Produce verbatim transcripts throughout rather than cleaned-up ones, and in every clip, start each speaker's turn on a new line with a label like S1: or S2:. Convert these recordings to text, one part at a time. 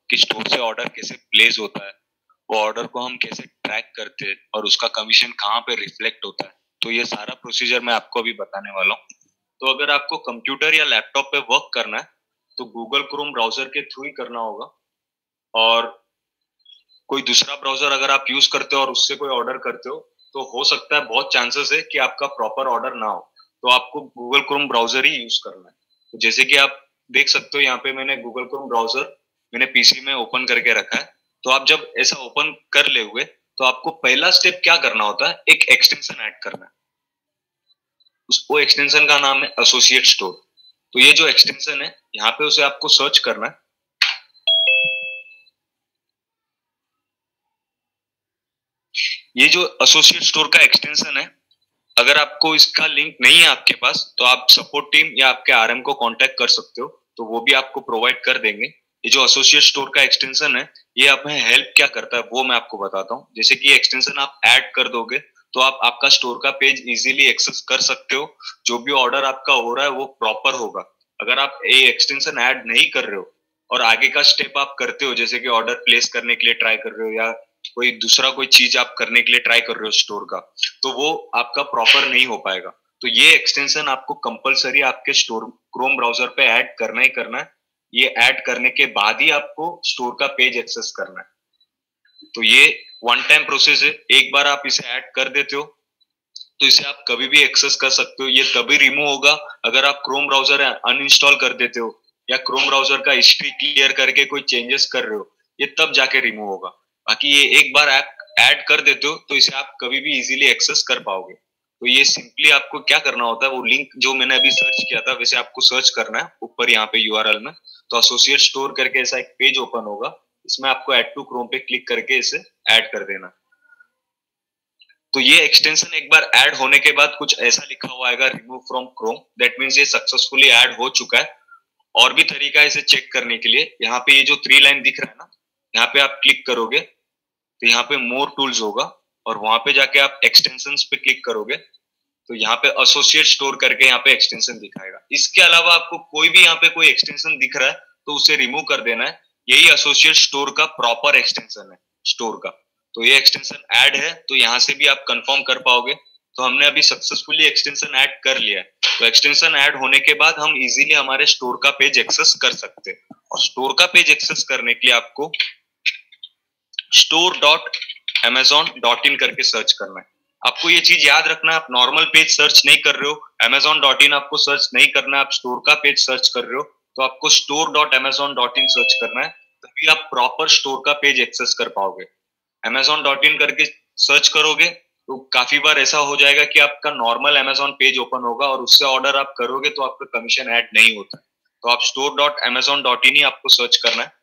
S1: कि स्टोर से ऑर्डर कैसे प्लेस होता है, वो ऑर्डर को हम कैसे ट्रैक करते हैं और उसका कमीशन कहाँ पे रिफ्लेक्ट होता है। तो ये सारा प्रोसीजर मैं आपको अभी बताने वाला हूँ। तो अगर आपको कंप्यूटर या लैपटॉप पे वर्क करना है तो गूगल क्रोम ब्राउजर के थ्रू ही करना होगा, और कोई दूसरा ब्राउजर अगर आप यूज करते हो और उससे कोई ऑर्डर करते हो तो हो सकता है, बहुत चांसेस है कि आपका प्रॉपर ऑर्डर ना हो। तो आपको गूगल क्रोम ब्राउजर ही यूज करना है। तो जैसे कि आप देख सकते हो यहाँ पे मैंने गूगल क्रोम ब्राउजर मैंने पीसी में ओपन करके रखा है। तो आप जब ऐसा ओपन कर ले हुए तो आपको पहला स्टेप क्या करना होता है, एक एक्सटेंशन ऐड करना है। उस वो एक्सटेंशन का नाम है एसोसिएट स्टोर। तो ये जो एक्सटेंशन है यहाँ पे उसे आपको सर्च करना है। ये जो एसोसिएट स्टोर का एक्सटेंशन है, अगर आपको इसका लिंक नहीं है आपके पास तो आप सपोर्ट टीम या आपके आरएम को कांटेक्ट कर सकते हो, तो वो भी आपको प्रोवाइड कर देंगे। ये जो एसोसिएट स्टोर का एक्सटेंशन है ये हमें हेल्प क्या करता है वो मैं आपको बताता हूँ। जैसे कि एक्सटेंशन आप ऐड कर दोगे तो आप आपका स्टोर का पेज इजीली एक्सेस कर सकते हो। जो भी ऑर्डर आपका हो रहा है वो प्रॉपर होगा। अगर आप ये एक्सटेंशन ऐड नहीं कर रहे हो और आगे का स्टेप आप करते हो, जैसे कि ऑर्डर प्लेस करने के लिए ट्राई कर रहे हो या कोई दूसरा कोई चीज आप करने के लिए ट्राई कर रहे हो स्टोर का, तो वो आपका प्रॉपर नहीं हो पाएगा। तो ये एक्सटेंशन आपको कंपलसरी आपके स्टोर क्रोम ब्राउजर पे ऐड करना ही करना है। ये ऐड करने के बाद ही आपको स्टोर का पेज एक्सेस करना है। तो ये वन टाइम प्रोसेस है। एक बार आप इसे ऐड कर देते हो तो इसे आप कभी भी एक्सेस कर सकते हो। ये तभी रिमूव होगा अगर आप क्रोम ब्राउजर अनइंस्टॉल कर देते हो या क्रोम ब्राउजर का हिस्ट्री क्लियर करके कोई चेंजेस कर रहे हो, ये तब जाके रिमूव होगा। बाकी ये एक बार ऐप ऐड कर देते हो तो इसे आप कभी भी इजीली एक्सेस कर पाओगे। तो ये सिंपली आपको क्या करना होता है, वो लिंक जो मैंने अभी सर्च किया था वैसे आपको सर्च करना है ऊपर यहाँ पे यूआरएल में। तो एसोसिएट स्टोर करके ऐसा एक पेज ओपन होगा, इसमें आपको ऐड टू क्रोम पे क्लिक करके इसे ऐड कर देना। तो ये एक्सटेंशन एक बार ऐड होने के बाद कुछ ऐसा लिखा हुआ आएगा, remove from Chrome. That means ये सक्सेसफुली ऐड हो चुका है। और भी तरीका है इसे चेक करने के लिए। यहाँ पे ये जो थ्री लाइन दिख रहा है ना, यहाँ पे आप क्लिक करोगे तो यहाँ पे मोर टूल्स होगा और वहां पे जाके आप एक्सटेंशंस पे क्लिक करोगे तो यहाँ पे एसोसिएट स्टोर करके यहाँ पे एक्सटेंशन दिखाएगा। इसके अलावा आपको कोई भी यहाँ पे कोई एक्सटेंशन दिख रहा है तो उसे रिमूव कर देना है। यही एसोसिएट स्टोर का प्रॉपर एक्सटेंशन है स्टोर का। तो ये एक्सटेंशन ऐड है तो यहाँ से भी आप कंफर्म कर पाओगे। तो हमने अभी सक्सेसफुली एक्सटेंशन ऐड कर लिया है। तो एक्सटेंशन ऐड होने के बाद हम इजीली हमारे स्टोर का पेज एक्सेस कर सकते हैं। और स्टोर का पेज एक्सेस करने के लिए आपको store dot Amazon dot in करके सर्च करना है। आपको ये चीज याद रखना है, आप नॉर्मल पेज सर्च नहीं कर रहे हो, अमेजोन डॉट इन आपको सर्च नहीं करना है, आप स्टोर का पेज सर्च कर रहे हो तो आपको store dot Amazon dot in search करना है। तभी आप प्रॉपर स्टोर का पेज एक्सेस कर पाओगे। अमेजोन डॉट इन करके सर्च करोगे तो काफी बार ऐसा हो जाएगा कि आपका नॉर्मल अमेजोन पेज ओपन होगा और उससे ऑर्डर आप करोगे तो आपका कमीशन ऐड नहीं होता। तो आप store dot Amazon dot in ही आपको सर्च करना है।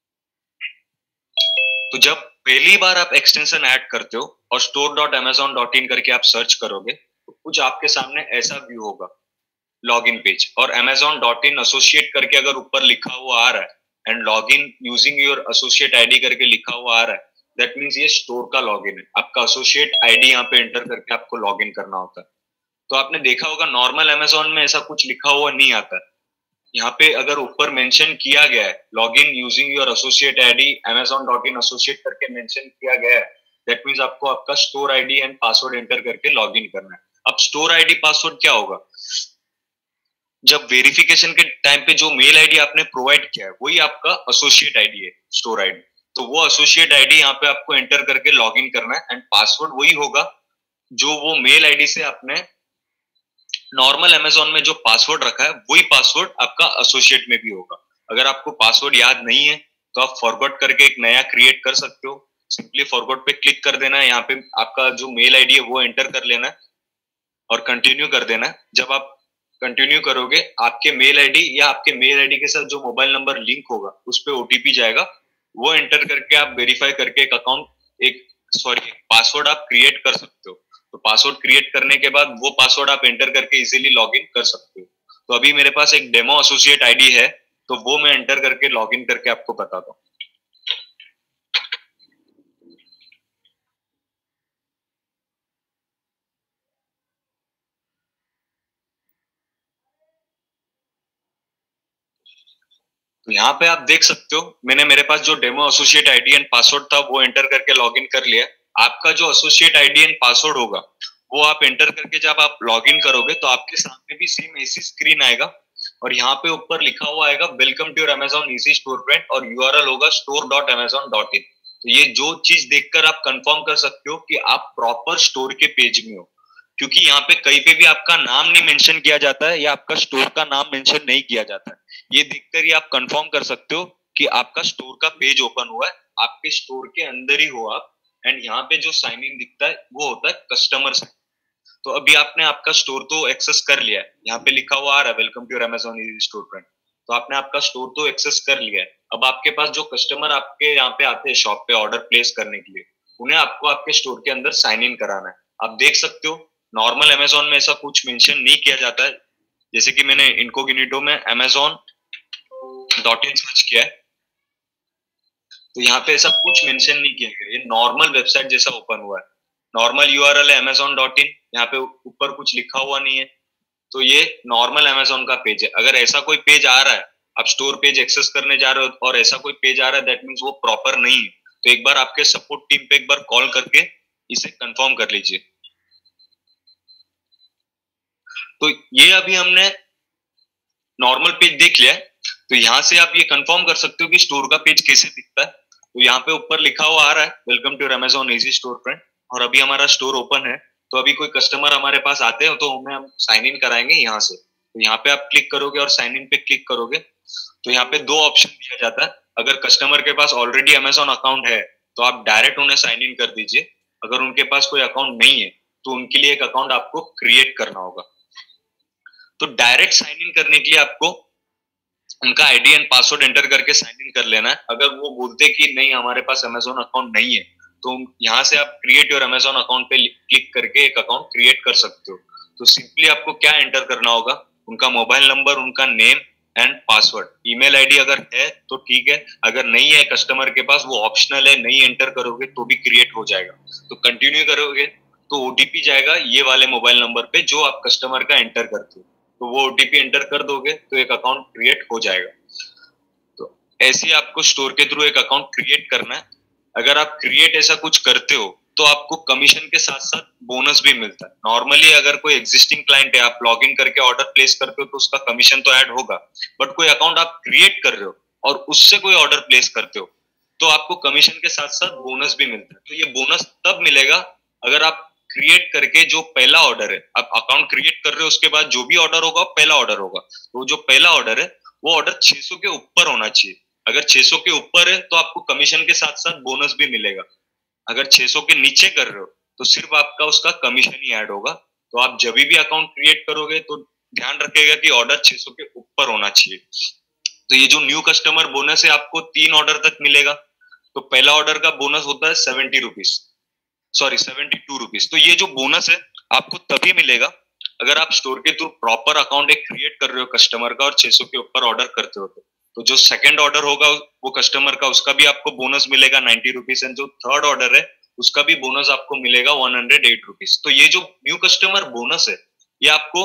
S1: तो जब पहली बार आप एक्सटेंशन ऐड करते हो और store dot Amazon dot in करके आप सर्च करोगे तो कुछ आपके सामने ऐसा व्यू होगा, लॉगिन पेज, और अमेजोन डॉट इन एसोसिएट करके अगर ऊपर लिखा हुआ आ रहा है and login using your associate ID करके लिखा हुआ आ रहा है, दैट मींस ये स्टोर का लॉगिन है। आपका एसोसिएट आईडी यहाँ पे एंटर करके आपको लॉगिन करना होता है। तो आपने देखा होगा नॉर्मल अमेजोन में ऐसा कुछ लिखा हुआ नहीं आता है। यहाँ पे अगर ऊपर मेंशन किया गया है login using your associate ID Amazon dot in associate करके मेंशन किया गया है, दैट मींस आपको आपका store ID and password enter करके लॉगिन करना है। अब स्टोर आईडी पासवर्ड क्या होगा, जब वेरिफिकेशन के टाइम पे जो मेल आईडी आपने प्रोवाइड किया है वही आपका एसोसिएट आईडी है, स्टोर आईडी। तो वो एसोसिएट आईडी यहाँ पे आपको एंटर करके लॉगिन करना है एंड पासवर्ड वही होगा जो वो मेल आईडी से आपने नॉर्मल अमेजोन में जो पासवर्ड रखा है वही पासवर्ड आपका एसोसिएट में भी होगा। अगर आपको पासवर्ड याद नहीं है तो आप फॉरगॉट करके एक नया क्रिएट कर सकते हो। सिंपली फॉरगॉट पे क्लिक कर देना है, यहाँ पे आपका जो मेल आईडी है वो एंटर कर लेना है और कंटिन्यू कर देना है। जब आप कंटिन्यू करोगे आपके मेल आईडी या आपके मेल आईडी के साथ जो मोबाइल नंबर लिंक होगा उस पे ओटीपी जाएगा, वो एंटर करके आप वेरीफाई करके एक अकाउंट एक सॉरी पासवर्ड आप क्रिएट कर सकते हो। तो पासवर्ड क्रिएट करने के बाद वो पासवर्ड आप एंटर करके इजीली लॉगिन कर सकते हो। तो अभी मेरे पास एक डेमो एसोसिएट आईडी है तो वो मैं एंटर करके लॉगिन करके आपको बताता हूँ। तो यहाँ पे आप देख सकते हो मैंने मेरे पास जो demo associate ID and password था वो एंटर करके लॉगिन कर लिया। आपका जो एसोसिएट आईडी एंड पासवर्ड होगा वो आप एंटर करके जब आप लॉगिन करोगे तो आपके सामने भी सेम ऐसी स्क्रीन आएगा और यहाँ पे ऊपर लिखा हुआ आएगा welcome to your Amazon easy store friend और यूआरएल होगा store dot Amazon dot in. तो ये जो चीज देखकर आप कंफर्म कर सकते हो कि आप प्रॉपर स्टोर के पेज में हो, क्योंकि यहाँ पे कहीं पे भी आपका नाम नहीं मेंशन किया जाता है या आपका स्टोर का नाम मेंशन नहीं किया जाता है। ये देखकर ही आप कंफर्म कर सकते हो कि आपका स्टोर का पेज ओपन हुआ है, आपके स्टोर के अंदर ही हो आप। एंड यहाँ पे जो साइन इन दिखता है वो होता है कस्टमर साइन। तो अभी आपने आपका स्टोर तो एक्सेस कर लिया है, यहाँ पे लिखा हुआ आ रहा है welcome to your Amazon easy store friend. तो आपने आपका स्टोर तो एक्सेस कर लिया है। अब आपके पास जो कस्टमर आपके यहाँ पे आते हैं शॉप पे ऑर्डर प्लेस करने के लिए, उन्हें आपको आपके स्टोर के अंदर साइन इन कराना है। आप देख सकते हो नॉर्मल अमेजॉन में ऐसा कुछ मेंशन नहीं किया जाता है, जैसे कि मैंने इनकोग्निटो में अमेजॉन डॉट इन सर्च किया है तो यहाँ पे ऐसा कुछ मेंशन नहीं किया गया, ये नॉर्मल वेबसाइट जैसा ओपन हुआ है। नॉर्मल यूआरएल है अमेजॉन डॉट इन, यहाँ पे ऊपर कुछ लिखा हुआ नहीं है, तो ये नॉर्मल अमेजॉन का पेज है। अगर ऐसा कोई पेज आ रहा है, आप स्टोर पेज एक्सेस करने जा रहे हो और ऐसा कोई पेज आ रहा है, दैट मीन्स वो प्रॉपर नहीं है। तो एक बार आपके सपोर्ट टीम पे एक बार कॉल करके इसे कंफर्म कर लीजिए। तो ये अभी हमने नॉर्मल पेज देख लिया है, तो यहाँ से आप ये कंफर्म कर सकते हो कि स्टोर का पेज कैसे दिखता है। तो यहाँ पे ऊपर लिखा हुआ आ रहा है welcome to your Amazon easy store friend और अभी हमारा स्टोर ओपन है। तो अभी कोई कस्टमर हमारे पास आते हो तो उन्हें हम साइन इन कराएंगे यहाँ से। तो यहाँ पे आप क्लिक करोगे और साइन इन पे क्लिक करोगे तो यहाँ पे दो ऑप्शन दिया जाता है। अगर कस्टमर के पास ऑलरेडी अमेजॉन अकाउंट है तो आप डायरेक्ट उन्हें साइन इन कर दीजिए। अगर उनके पास कोई अकाउंट नहीं है तो उनके लिए एक अकाउंट आपको क्रिएट करना होगा। तो डायरेक्ट साइन इन करने के लिए आपको उनका आईडी एंड पासवर्ड एंटर करके साइन इन कर लेना है। अगर वो बोलते कि नहीं हमारे पास अमेजॉन अकाउंट नहीं है तो यहाँ से आप क्रिएट योर अमेजॉन अकाउंट पे क्लिक करके एक अकाउंट क्रिएट कर सकते हो। तो सिंपली आपको क्या एंटर करना होगा, उनका मोबाइल नंबर, उनका name and password. Email ID अगर है तो ठीक है, अगर नहीं है कस्टमर के पास वो ऑप्शनल है, नहीं एंटर करोगे तो भी क्रिएट हो जाएगा। तो कंटिन्यू करोगे तो ओटीपी जाएगा ये वाले मोबाइल नंबर पे जो आप कस्टमर का एंटर करते हो, तो वो ओटीपी एंटर कर दोगे तो एक अकाउंट क्रिएट हो जाएगा। तो ऐसे आपको स्टोर के थ्रू एक अकाउंट क्रिएट करना है। अगर आप क्रिएट ऐसा कुछ करते हो तो आपको कमीशन के साथ साथ बोनस भी मिलता है। नॉर्मली अगर कोई एग्जिस्टिंग क्लाइंट है, आप लॉग इन करके ऑर्डर प्लेस करते हो तो उसका कमीशन तो ऐड होगा, बट कोई अकाउंट आप क्रिएट कर रहे हो और उससे कोई ऑर्डर प्लेस करते हो तो आपको कमीशन के साथ साथ बोनस भी मिलता है। तो ये बोनस तब मिलेगा अगर आप क्रिएट करके जो पहला ऑर्डर है, आप अकाउंट क्रिएट कर रहे हो उसके बाद जो भी ऑर्डर होगा पहला ऑर्डर होगा, तो जो पहला ऑर्डर है वो ऑर्डर छह सौ के ऊपर होना चाहिए। अगर छह सौ के ऊपर है तो आपको कमीशन के साथ साथ बोनस भी मिलेगा। अगर छह सौ के नीचे कर रहे हो तो सिर्फ आपका उसका कमीशन ही ऐड होगा। तो आप जब भी अकाउंट क्रिएट करोगे तो ध्यान रखिएगा कि ऑर्डर छह सौ के ऊपर होना चाहिए। तो ये जो न्यू कस्टमर बोनस है आपको तीन ऑर्डर तक मिलेगा। तो पहला ऑर्डर का बोनस होता है seventy rupees sorry seventy two rupees. तो ये जो बोनस है आपको तभी मिलेगा अगर आप स्टोर के थ्रू प्रॉपर अकाउंट एक क्रिएट कर रहे हो कस्टमर का और छह सौ के ऊपर ऑर्डर करते हो। तो जो सेकंड ऑर्डर होगा वो कस्टमर का, उसका भी आपको बोनस मिलेगा नाइन्टी रुपीज एंड जो थर्ड ऑर्डर है उसका भी बोनस आपको मिलेगा वन हंड्रेड एट रुपीज। तो ये जो न्यू कस्टमर बोनस है ये आपको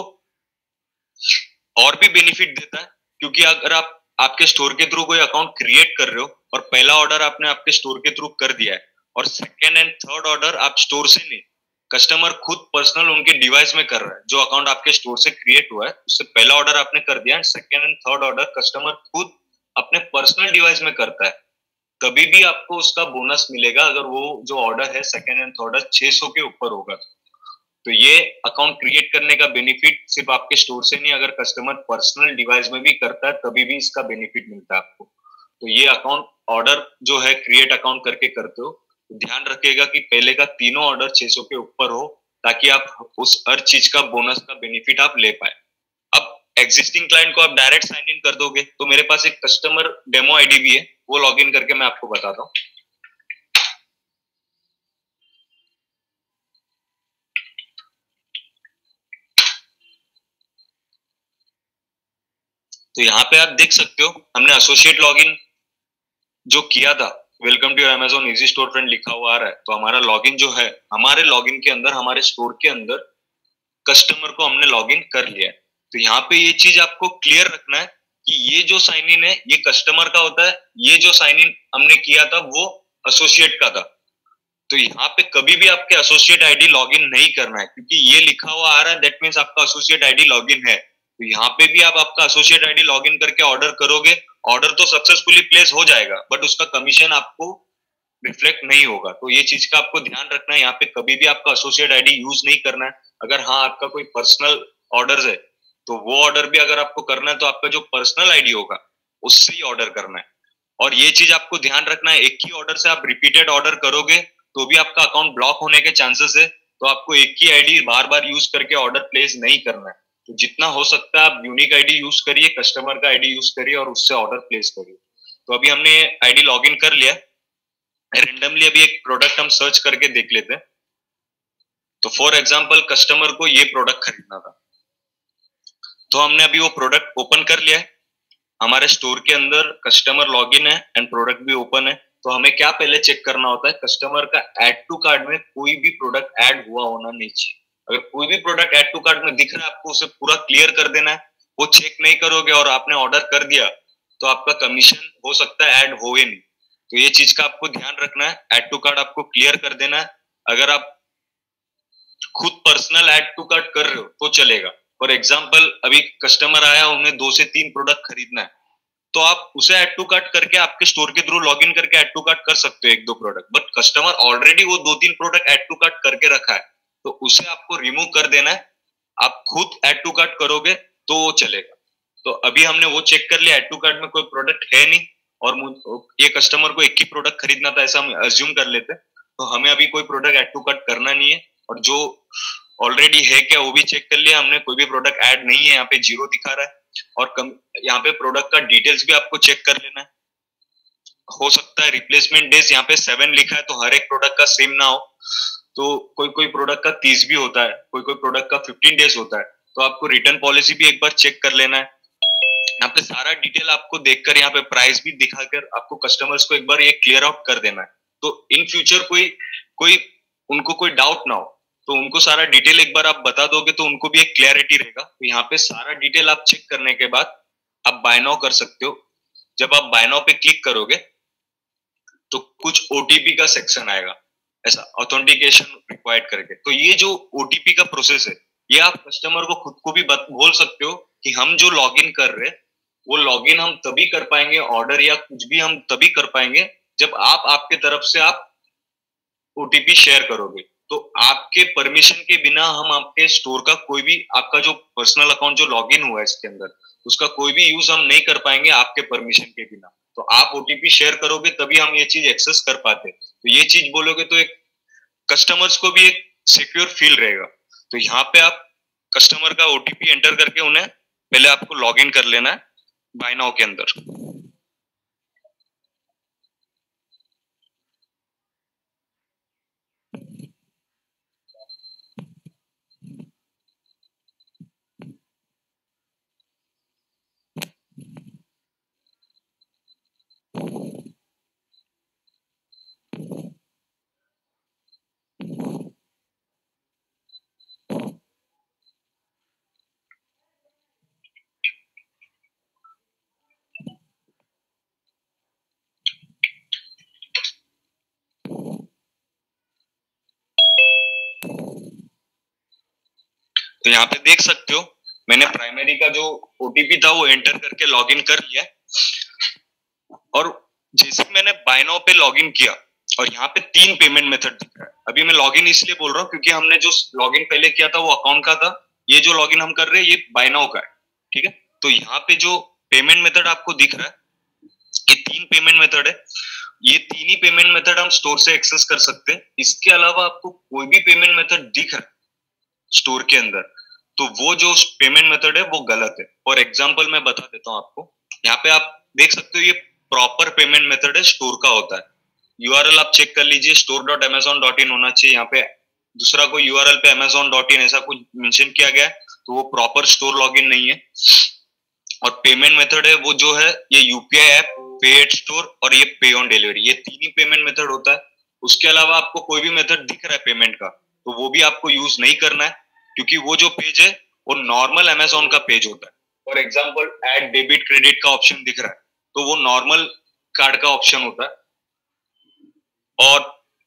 S1: और भी बेनिफिट देता है, क्योंकि अगर आप आपके स्टोर के थ्रू कोई अकाउंट क्रिएट कर रहे हो और पहला ऑर्डर आपने आपके स्टोर के थ्रू कर दिया है और सेकेंड एंड थर्ड ऑर्डर आप स्टोर से नहीं, कस्टमर खुद पर्सनल उनके डिवाइस में कर रहा है, जो अकाउंट आपके स्टोर से क्रिएट हुआ है उससे पहला ऑर्डर आपने कर दिया, second and third order customer खुद अपने पर्सनल डिवाइस में करता है, तभी भी आपको उसका बोनस मिलेगा अगर वो जो ऑर्डर है सेकेंड एंड थर्ड छह सौ के ऊपर होगा। तो ये अकाउंट क्रिएट करने का बेनिफिट सिर्फ आपके स्टोर से नहीं, अगर कस्टमर पर्सनल डिवाइस में भी करता है तभी भी इसका बेनिफिट मिलता है आपको। तो ये अकाउंट ऑर्डर जो है क्रिएट अकाउंट करके करते हो तो ध्यान रखिएगा कि पहले का तीनों ऑर्डर छह सौ के ऊपर हो, ताकि आप उस हर चीज का बोनस का बेनिफिट आप ले पाए। अब एग्जिस्टिंग क्लाइंट को आप डायरेक्ट साइन इन कर दोगे तो मेरे पास एक कस्टमर डेमो आईडी भी है, वो लॉग इन करके मैं आपको बताता हूँ। तो यहाँ पे आप देख सकते हो हमने एसोसिएट लॉगिन जो किया था, welcome to your Amazon easy store friend लिखा हुआ आ रहा है। तो हमारा लॉगिन जो है, हमारे लॉगिन के अंदर, हमारे स्टोर के अंदर कस्टमर को हमने लॉगिन कर लिया है। तो यहाँ पे ये चीज आपको क्लियर रखना है कि ये जो साइन इन है ये कस्टमर का होता है, ये जो साइन इन हमने किया था वो एसोसिएट का था। तो यहाँ पे कभी भी आपके एसोसिएट आईडी लॉगिन नहीं करना है, क्योंकि ये लिखा हुआ आ रहा है, दैट मीन्स आपका एसोसिएट आईडी लॉगिन है। तो यहाँ पे भी आप आपका एसोसिएट आईडी लॉगिन करके ऑर्डर करोगे, ऑर्डर तो सक्सेसफुली प्लेस हो जाएगा, बट उसका कमीशन आपको रिफ्लेक्ट नहीं होगा। तो ये चीज का आपको ध्यान रखना है, यहाँ पे कभी भी आपका एसोसिएट आईडी यूज नहीं करना है। अगर हाँ आपका कोई पर्सनल ऑर्डर है तो वो ऑर्डर भी अगर आपको करना है तो आपका जो पर्सनल आईडी होगा उससे ही ऑर्डर करना है। और ये चीज आपको ध्यान रखना है, एक ही ऑर्डर से आप रिपीटेड ऑर्डर करोगे तो भी आपका अकाउंट ब्लॉक होने के चांसेस है। तो आपको एक ही आईडी बार बार यूज करके ऑर्डर प्लेस नहीं करना है। तो जितना हो सकता है आप यूनिक आईडी यूज करिए, कस्टमर का आईडी यूज करिए और उससे ऑर्डर प्लेस करिए। तो अभी हमने आईडी लॉगिन कर लिया, रेंडमली अभी एक प्रोडक्ट हम सर्च करके देख लेते हैं। तो फॉर एग्जांपल कस्टमर को ये प्रोडक्ट खरीदना था, तो हमने अभी वो प्रोडक्ट ओपन कर लिया है। हमारे स्टोर के अंदर कस्टमर लॉगिन है एंड प्रोडक्ट भी ओपन है। तो हमें क्या पहले चेक करना होता है, कस्टमर का ऐड टू कार्ट में कोई भी प्रोडक्ट ऐड हुआ होना नहीं चाहिए। अगर कोई भी प्रोडक्ट ऐड टू कार्ट में दिख रहा है आपको उसे पूरा क्लियर कर देना है। वो चेक नहीं करोगे और आपने ऑर्डर कर दिया तो आपका कमीशन हो सकता है ऐड हो ही नहीं। तो ये चीज का आपको ध्यान रखना है, ऐड टू कार्ट आपको क्लियर कर देना है। अगर आप खुद पर्सनल ऐड टू कार्ट कर रहे हो तो चलेगा। फॉर एग्जाम्पल अभी कस्टमर आया, उन्हें दो से तीन प्रोडक्ट खरीदना है, तो आप उसे ऐड टू कार्ट करके आपके स्टोर के थ्रू लॉगिन करके ऐड टू कार्ट कर सकते हो एक दो प्रोडक्ट। बट कस्टमर ऑलरेडी वो दो तीन प्रोडक्ट ऐड टू कार्ट करके रखा है तो उसे आपको रिमूव कर देना है। आप खुद ऐड टू कार्ट करोगे तो वो चलेगा। तो अभी हमने वो चेक कर लिया, ऐड टू कार्ट में कोई प्रोडक्ट है नहीं और ये कस्टमर को एक ही प्रोडक्ट खरीदना था ऐसा हम अज्यूम कर लेते। तो हमें अभी कोई प्रोडक्ट ऐड टू कार्ट करना नहीं है, और जो ऑलरेडी है क्या वो भी चेक कर लिया हमने, कोई भी प्रोडक्ट ऐड नहीं है, यहाँ पे जीरो दिखा रहा है। और कम यहाँ पे प्रोडक्ट का डिटेल्स भी आपको चेक कर लेना है। हो सकता है रिप्लेसमेंट डेज यहाँ पे सेवन लिखा है तो हर एक प्रोडक्ट का सेम ना हो, तो कोई कोई प्रोडक्ट का तीस भी होता है, कोई कोई प्रोडक्ट का फिफ्टीन डेज होता है। तो आपको रिटर्न पॉलिसी भी एक बार चेक कर लेना है। यहाँ पे सारा डिटेल आपको देखकर, यहाँ पे प्राइस भी दिखाकर आपको कस्टमर्स को एक बार ये क्लियर आउट कर देना है। तो इन फ्यूचर कोई कोई उनको कोई डाउट ना हो तो उनको सारा डिटेल एक बार आप बता दोगे तो उनको भी एक क्लैरिटी रहेगा। तो यहाँ पे सारा डिटेल आप चेक करने के बाद आप बाय नाउ कर सकते हो। जब आप बाय नाउ पे क्लिक करोगे तो कुछ ओटीपी का सेक्शन आएगा, ऐसा ऑथेंटिकेशन रिक्वायर्ड करके। तो ये जो ओटीपी का प्रोसेस है ये आप कस्टमर को खुद को भी बोल सकते हो कि हम जो लॉगिन कर रहे हैं वो लॉगिन हम तभी कर पाएंगे, ऑर्डर या कुछ भी हम तभी कर पाएंगे जब आप आपके तरफ से आप ओटीपी शेयर करोगे। तो आपके परमिशन के बिना हम आपके स्टोर का कोई भी, आपका जो पर्सनल अकाउंट जो लॉगिन हुआ है इसके अंदर, उसका कोई भी यूज हम नहीं कर पाएंगे आपके परमिशन के बिना। तो आप ओटीपी शेयर करोगे तभी हम ये चीज एक्सेस कर पाते। तो ये चीज बोलोगे तो एक कस्टमर्स को भी एक सिक्योर फील रहेगा। तो यहाँ पे आप कस्टमर का ओटीपी एंटर करके उन्हें पहले आपको लॉगिन कर लेना है बाय नाउ के अंदर। तो यहाँ पे देख सकते हो मैंने प्राइमरी का जो ओटीपी था वो एंटर करके लॉगिन कर लिया। और जैसे मैंने बाय नाउ पे लॉगिन किया और यहाँ पे तीन पेमेंट मेथड दिख रहा है। अभी मैं लॉगिन इसलिए बोल रहा हूँ क्योंकि हमने जो लॉगिन पहले किया था वो अकाउंट का था, ये जो लॉगिन हम कर रहे हैं ये बाय नाउ का है, ठीक है। तो यहाँ पे जो पेमेंट मेथड आपको दिख रहा है ये तीन पेमेंट मेथड है। ये तीन ही पेमेंट मेथड हम स्टोर से एक्सेस कर सकते हैं। इसके अलावा आपको कोई भी पेमेंट मेथड दिख रहा है स्टोर के अंदर तो वो जो पेमेंट मेथड है वो गलत है। फॉर एग्जांपल मैं बता देता हूँ आपको, यहाँ पे आप देख सकते हो ये प्रॉपर पेमेंट मेथड है, स्टोर का होता है। यूआरएल आप चेक कर लीजिए, store dot Amazon dot in होना चाहिए। यहाँ पे दूसरा कोई यूआरएल पे अमेजोन डॉट इन ऐसा कुछ मेंशन किया गया है तो वो प्रॉपर स्टोर लॉगिन नहीं है। और पेमेंट मेथड है वो जो है ये UPI app, pay at store और ये पे ऑन डिलीवरी, ये तीन ही पेमेंट मेथड होता है। उसके अलावा आपको कोई भी मेथड दिख रहा है पेमेंट का तो वो भी आपको यूज नहीं करना है, क्योंकि वो जो पेज है वो नॉर्मल अमेजोन का पेज होता है for example add debit credit का ऑप्शन दिख रहा है, तो वो नॉर्मल कार्ड का ऑप्शन होता है। और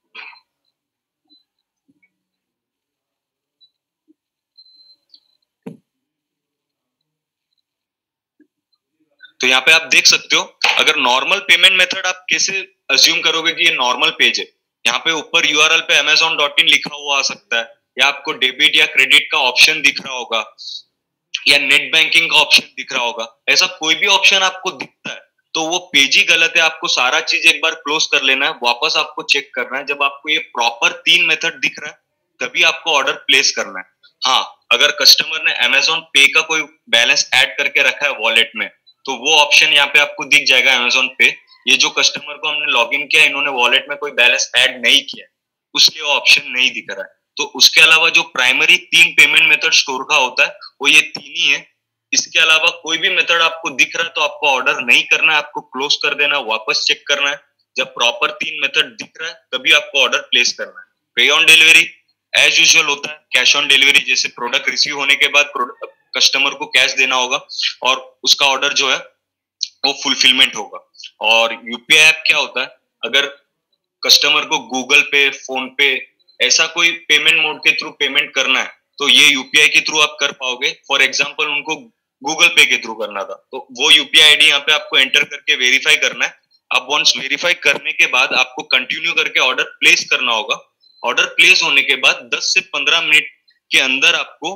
S1: तो यहाँ पे आप देख सकते हो, अगर नॉर्मल पेमेंट मेथड आप कैसे अज्यूम करोगे कि ये नॉर्मल पेज है, यहाँ पे ऊपर यूआरएल पे अमेजोन डॉट इन लिखा हुआ आ सकता है, या आपको डेबिट या क्रेडिट का ऑप्शन दिख रहा होगा, या नेट बैंकिंग का ऑप्शन दिख रहा होगा। ऐसा कोई भी ऑप्शन आपको दिखता है तो वो पेज ही गलत है। आपको सारा चीज एक बार क्लोज कर लेना है, वापस आपको चेक करना है। जब आपको ये प्रॉपर तीन मेथड दिख रहा है तभी आपको ऑर्डर प्लेस करना है। हाँ, अगर कस्टमर ने अमेजोन पे का कोई बैलेंस ऐड करके रखा है वॉलेट में, तो वो ऑप्शन यहाँ पे आपको दिख जाएगा अमेजोन पे। ये जो कस्टमर को हमने लॉग इन किया, इन्होंने वॉलेट में कोई बैलेंस ऐड नहीं किया, उसलिए वो ऑप्शन नहीं दिख रहा है। तो उसके अलावा जो प्राइमरी तीन पेमेंट मेथड स्टोर का होता है वो ये तीन ही है। इसके अलावा कोई भी मेथड आपको दिख रहा है तो आपको ऑर्डर नहीं करना है, आपको क्लोज कर देना, वापस चेक करना है। जब प्रॉपर तीन मेथड दिख रहा है तभी आपको ऑर्डर प्लेस करना है। पे ऑन डिलीवरी एज यूजुअल होता है, कैश ऑन डिलीवरी जैसे प्रोडक्ट रिसीव होने के बाद कस्टमर को कैश देना होगा और उसका ऑर्डर जो है वो फुलफिलमेंट होगा। और यूपीआई ऐप क्या होता है, अगर कस्टमर को गूगल पे, फोन पे ऐसा कोई पेमेंट मोड के थ्रू पेमेंट करना है तो ये यूपीआई के थ्रू आप कर पाओगे। फॉर एग्जांपल उनको गूगल पे के थ्रू करना था तो वो यूपीआई आईडी यहाँ पे आपको एंटर करके वेरीफाई करना है। अब वंस वेरीफाई करने के बाद आपको कंटिन्यू करके ऑर्डर प्लेस करना होगा। ऑर्डर प्लेस होने के बाद दस से पंद्रह मिनट के अंदर आपको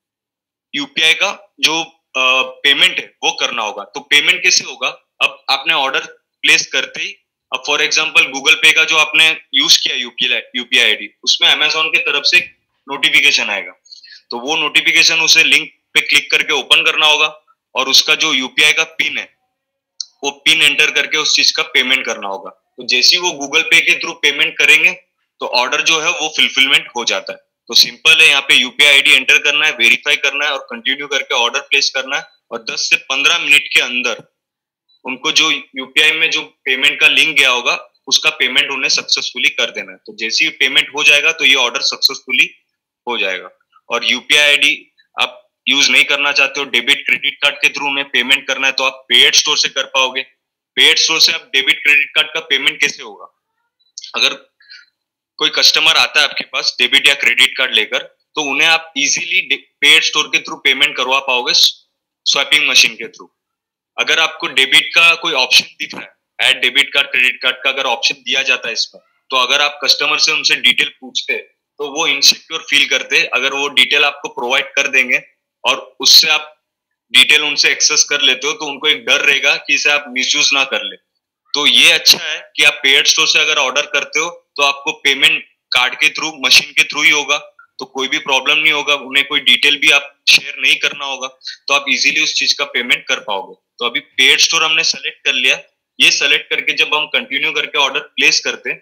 S1: यूपीआई का जो पेमेंट है वो करना होगा। तो पेमेंट कैसे होगा, अब आपने ऑर्डर प्लेस करते ही, अब फॉर एग्जांपल गूगल पे का जो आपने यूज किया यूपीआई यूपीआई आईडी, उसमें अमेजोन की तरफ से नोटिफिकेशन आएगा। तो वो नोटिफिकेशन उसे लिंक पे क्लिक करके ओपन करना होगा और उसका जो यूपीआई का पिन है वो पिन एंटर करके उस चीज का पेमेंट करना होगा। तो जैसे ही वो गूगल पे के थ्रू पेमेंट करेंगे तो ऑर्डर जो है वो फुलफिलमेंट हो जाता है। तो सिंपल है, यहाँ पे यूपीआई आईडी एंटर करना है, वेरीफाई करना है और कंटिन्यू करके ऑर्डर प्लेस करना है। और दस से पंद्रह मिनट के अंदर उनको जो यूपीआई में जो पेमेंट का लिंक गया होगा उसका पेमेंट उन्हें सक्सेसफुली कर देना है। तो जैसे ही पेमेंट हो जाएगा तो ये ऑर्डर सक्सेसफुली हो जाएगा। और यूपीआई आईडी आप यूज नहीं करना चाहते हो, डेबिट क्रेडिट कार्ड के थ्रू उन्हें पेमेंट करना है, तो आप पेड स्टोर से कर पाओगे। पेड स्टोर से आप डेबिट क्रेडिट कार्ड का पेमेंट कैसे होगा, अगर कोई कस्टमर आता है आपके पास डेबिट या क्रेडिट कार्ड लेकर तो उन्हें आप इजीली पेड स्टोर के थ्रू पेमेंट करवा पाओगे स्वैपिंग मशीन के थ्रू। अगर आपको डेबिट का कोई ऑप्शन दिख रहा है, add debit card credit card का अगर ऑप्शन दिया जाता है इसमें, तो अगर आप कस्टमर से उनसे डिटेल पूछते तो वो इनसिक्योर फील करते। अगर वो डिटेल आपको प्रोवाइड कर देंगे और उससे आप डिटेल उनसे एक्सेस कर लेते हो तो उनको एक डर रहेगा कि इसे आप मिसयूज ना कर ले। तो ये अच्छा है कि आप पेड स्टोर से अगर ऑर्डर करते हो तो आपको पेमेंट कार्ड के थ्रू, मशीन के थ्रू ही होगा, तो कोई भी प्रॉब्लम नहीं होगा, उन्हें कोई डिटेल भी आप शेयर नहीं करना होगा, तो आप इजीली उस चीज का पेमेंट कर पाओगे। तो अभी पेड स्टोर हमने सेलेक्ट कर लिया। ये सेलेक्ट करके जब हम कंटिन्यू करके ऑर्डर प्लेस करते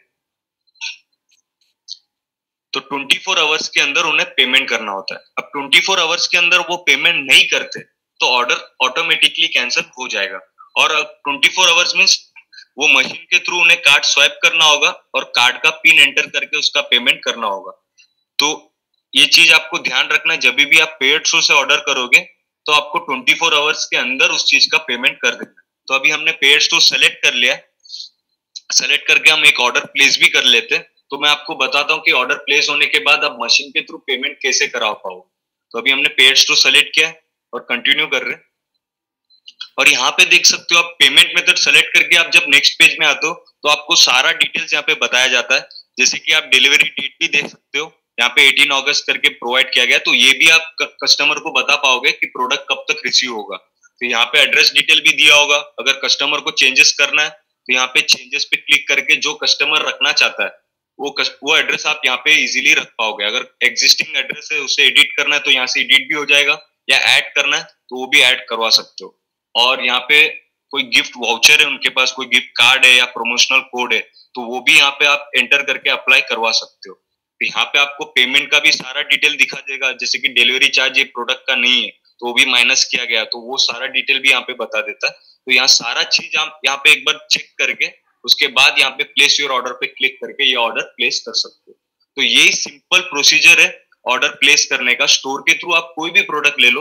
S1: तो चौबीस आवर्स के अंदर उन्हें पेमेंट करना होता है। अब चौबीस आवर्स के अंदर वो पेमेंट नहीं करते तो ऑर्डर ऑटोमेटिकली कैंसिल हो जाएगा। और अब चौबीस आवर्स मींस वो मशीन के थ्रू उन्हें कार्ड स्वाइप करना होगा और कार्ड का पिन एंटर करके उसका पेमेंट करना होगा। तो ये चीज आपको ध्यान रखना है, जब भी आप पेड स्टोर से ऑर्डर करोगे तो आपको चौबीस आवर्स के अंदर उस चीज का पेमेंट कर देना। तो अभी हमने पेड स्टोर सेलेक्ट कर लिया, सेलेक्ट करके हम एक ऑर्डर प्लेस भी कर लेते हैं। तो मैं आपको बताता हूँ कि ऑर्डर प्लेस होने के बाद आप मशीन के थ्रू पेमेंट कैसे करा पाओ। तो अभी हमने पेड स्टोर सेलेक्ट किया और कंटिन्यू कर रहे हैं। और यहाँ पे देख सकते हो आप पेमेंट मेथड सेलेक्ट करके आप जब नेक्स्ट पेज में आते हो तो आपको सारा डिटेल्स यहाँ पे बताया जाता है। जैसे कि आप डिलीवरी डेट भी देख सकते हो, यहाँ पे अठारह अगस्त करके प्रोवाइड किया गया, तो ये भी आप कस्टमर को बता पाओगे कि प्रोडक्ट कब तक रिसीव होगा। तो यहाँ पे एड्रेस डिटेल भी दिया होगा, अगर कस्टमर को चेंजेस करना है तो यहाँ पे चेंजेस पे क्लिक करके जो कस्टमर रखना चाहता है वो वो एड्रेस आप यहाँ पे इजीली रख पाओगे। अगर एग्जिस्टिंग एड्रेस है उसे एडिट करना है तो यहाँ से एडिट भी हो जाएगा, या ऐड करना है तो वो भी ऐड करवा सकते हो। और यहाँ पे कोई गिफ्ट वाउचर है उनके पास, कोई गिफ्ट कार्ड है या प्रमोशनल कोड है तो वो भी यहाँ पे आप एंटर करके अप्लाई करवा सकते हो। तो यहाँ पे आपको पेमेंट का भी सारा डिटेल दिखा देगा, जैसे कि डिलीवरी चार्ज ये प्रोडक्ट का नहीं है तो वो भी माइनस किया गया, तो वो सारा डिटेल भी यहाँ पे बता देता है। तो यहाँ सारा चीज आप यहाँ पे एक बार चेक करके उसके बाद यहाँ पे प्लेस योर ऑर्डर पे क्लिक करके ये ऑर्डर प्लेस कर सकते हो। तो यही सिंपल प्रोसीजर है ऑर्डर प्लेस करने का। स्टोर के थ्रू आप कोई भी प्रोडक्ट ले लो,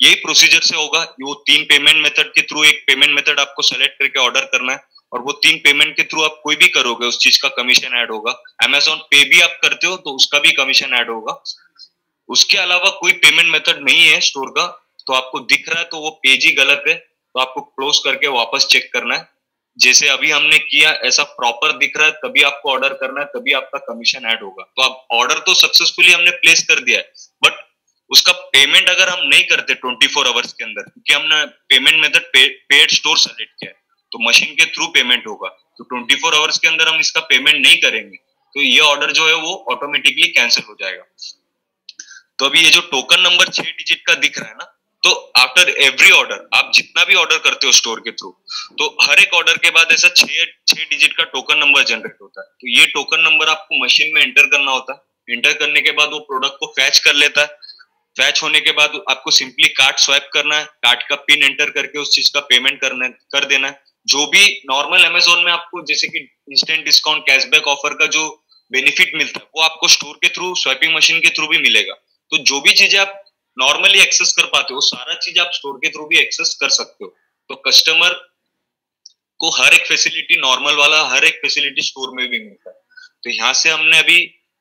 S1: यही प्रोसीजर से होगा। वो तीन पेमेंट मेथड के थ्रू एक पेमेंट मेथड आपको सेलेक्ट करके ऑर्डर करना है, और वो तीन पेमेंट के थ्रू आप कोई भी करोगे उस चीज का कमीशन ऐड होगा। अमेजोन पे भी आप करते हो तो उसका भी कमीशन ऐड होगा। उसके अलावा कोई पेमेंट मेथड नहीं है स्टोर का, तो आपको दिख रहा है तो वो पेज ही गलत है, तो आपको क्लोज करके वापस चेक करना है। जैसे अभी हमने किया ऐसा प्रॉपर दिख रहा है, तभी आपको ऑर्डर करना है, तभी आपका कमीशन ऐड होगा। तो आप ऑर्डर तो सक्सेसफुली हमने प्लेस कर दिया है, बट उसका पेमेंट अगर हम नहीं करते ट्वेंटी फोर आवर्स के अंदर, क्योंकि हमने पेमेंट मेथड पे, पेड स्टोर सेलेक्ट किया है, तो मशीन के थ्रू पेमेंट होगा। तो ट्वेंटी फोर आवर्स के अंदर हम इसका पेमेंट नहीं करेंगे तो ये ऑर्डर जो है वो ऑटोमेटिकली कैंसिल हो जाएगा। तो अभी ये जो टोकन नंबर छह डिजिट का दिख रहा है ना, तो आफ्टर एवरी ऑर्डर, आप जितना भी ऑर्डर करते हो स्टोर के थ्रू, तो हर एक ऑर्डर के बाद ऐसा छह छह डिजिट का टोकन नंबर जनरेट होता है। तो ये टोकन नंबर आपको मशीन में एंटर करना होता है। एंटर करने के बाद वो प्रोडक्ट को फैच कर लेता है। फैच होने के बाद आपको सिंपली कार्ड स्वाइप करना है, कार्ड का पिन एंटर करके उस चीज का पेमेंट करना कर देना है। जो भी नॉर्मल अमेजोन में आपको जैसे कि इंस्टेंट डिस्काउंट, कैशबैक ऑफर का जो बेनिफिट मिलता है वो आपको स्टोर के थ्रू, स्वाइपिंग मशीन के थ्रू भी मिलेगा। तो जो भी चीजें आप नॉर्मली एक्सेस कर पाते हो सारा चीज आप स्टोर के थ्रू भी एक्सेस कर सकते हो। तो कस्टमर को हर एक फैसिलिटी, नॉर्मल वाला हर एक फैसिलिटी स्टोर में भी मिलता है। तो यहाँ से हमने अभी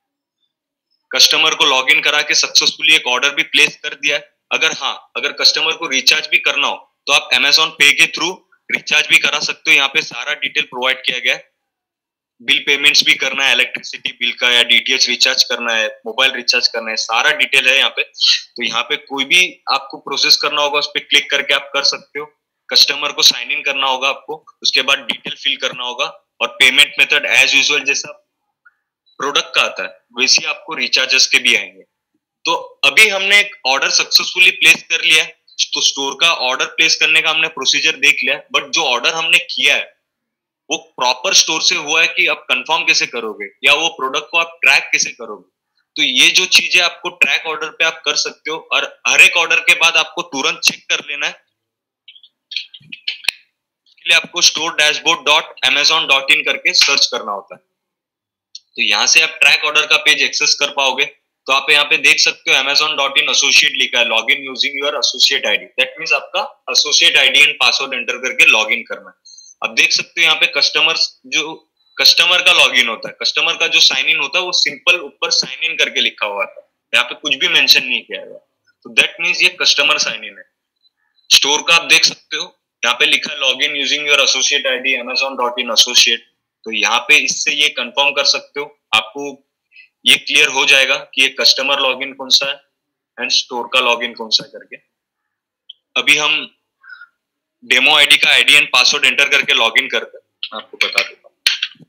S1: कस्टमर को लॉगिन करा के सक्सेसफुली एक ऑर्डर भी प्लेस कर दिया है। अगर हाँ अगर कस्टमर को रिचार्ज भी करना हो तो आप अमेजोन पे के थ्रू रिचार्ज भी करा सकते हो। यहाँ पे सारा डिटेल प्रोवाइड किया गया है। बिल पेमेंट्स भी करना है, इलेक्ट्रिसिटी बिल का या डीटीएच रिचार्ज करना है, मोबाइल रिचार्ज करना है, सारा डिटेल है यहाँ पे। तो यहाँ पे कोई भी आपको प्रोसेस करना होगा उस पर क्लिक करके आप कर सकते हो। कस्टमर को साइन इन करना होगा आपको, उसके बाद डिटेल फिल करना होगा, और पेमेंट मेथड एज यूजुअल जैसा प्रोडक्ट का आता है वैसे ही आपको रिचार्जेस के भी आएंगे। तो अभी हमने एक ऑर्डर सक्सेसफुली प्लेस कर लिया है। तो स्टोर का ऑर्डर प्लेस करने का हमने प्रोसीजर देख लिया, बट जो ऑर्डर हमने किया है वो प्रॉपर स्टोर से हुआ है कि आप कंफर्म कैसे करोगे, या वो प्रोडक्ट को आप ट्रैक कैसे करोगे। तो ये जो चीजें आपको ट्रैक ऑर्डर पे आप कर सकते हो, और हर एक ऑर्डर के बाद आपको तुरंत चेक कर लेना है। इसके लिए आपको store dashboard dot Amazon dot in करके सर्च करना होता है। तो यहाँ से आप ट्रैक ऑर्डर का पेज एक्सेस कर पाओगे। तो आप यहाँ पे देख सकते हो अमेजोन डॉट इन एसोसिएट लिखा है, log in using your associate ID. That means आपका associate ID and password enter करके लॉग इन करना है। अब देख सकते हो यहाँ पे कस्टमर जो कस्टमर का लॉगिन होता है, कस्टमर का जो साइन इन होता है वो सिंपल ऊपर साइन इन करके लिखा हुआ था, यहाँ पे कुछ भी मेंशन नहीं किया गया। तो दैट मींस ये कस्टमर साइन इन है। स्टोर का आप देख सकते हो यहाँ पे लिखा है log in using your associate ID Amazon dot in associate. तो यहाँ पे इससे ये कंफर्म कर सकते हो, आपको ये क्लियर हो जाएगा कि ये कस्टमर लॉगिन कौन सा है एंड स्टोर का लॉगिन कौन सा है करके। अभी हम डेमो आईडी का आईडी एंड पासवर्ड एंटर करके लॉगिन करते हैं, आपको बता देता हूँ।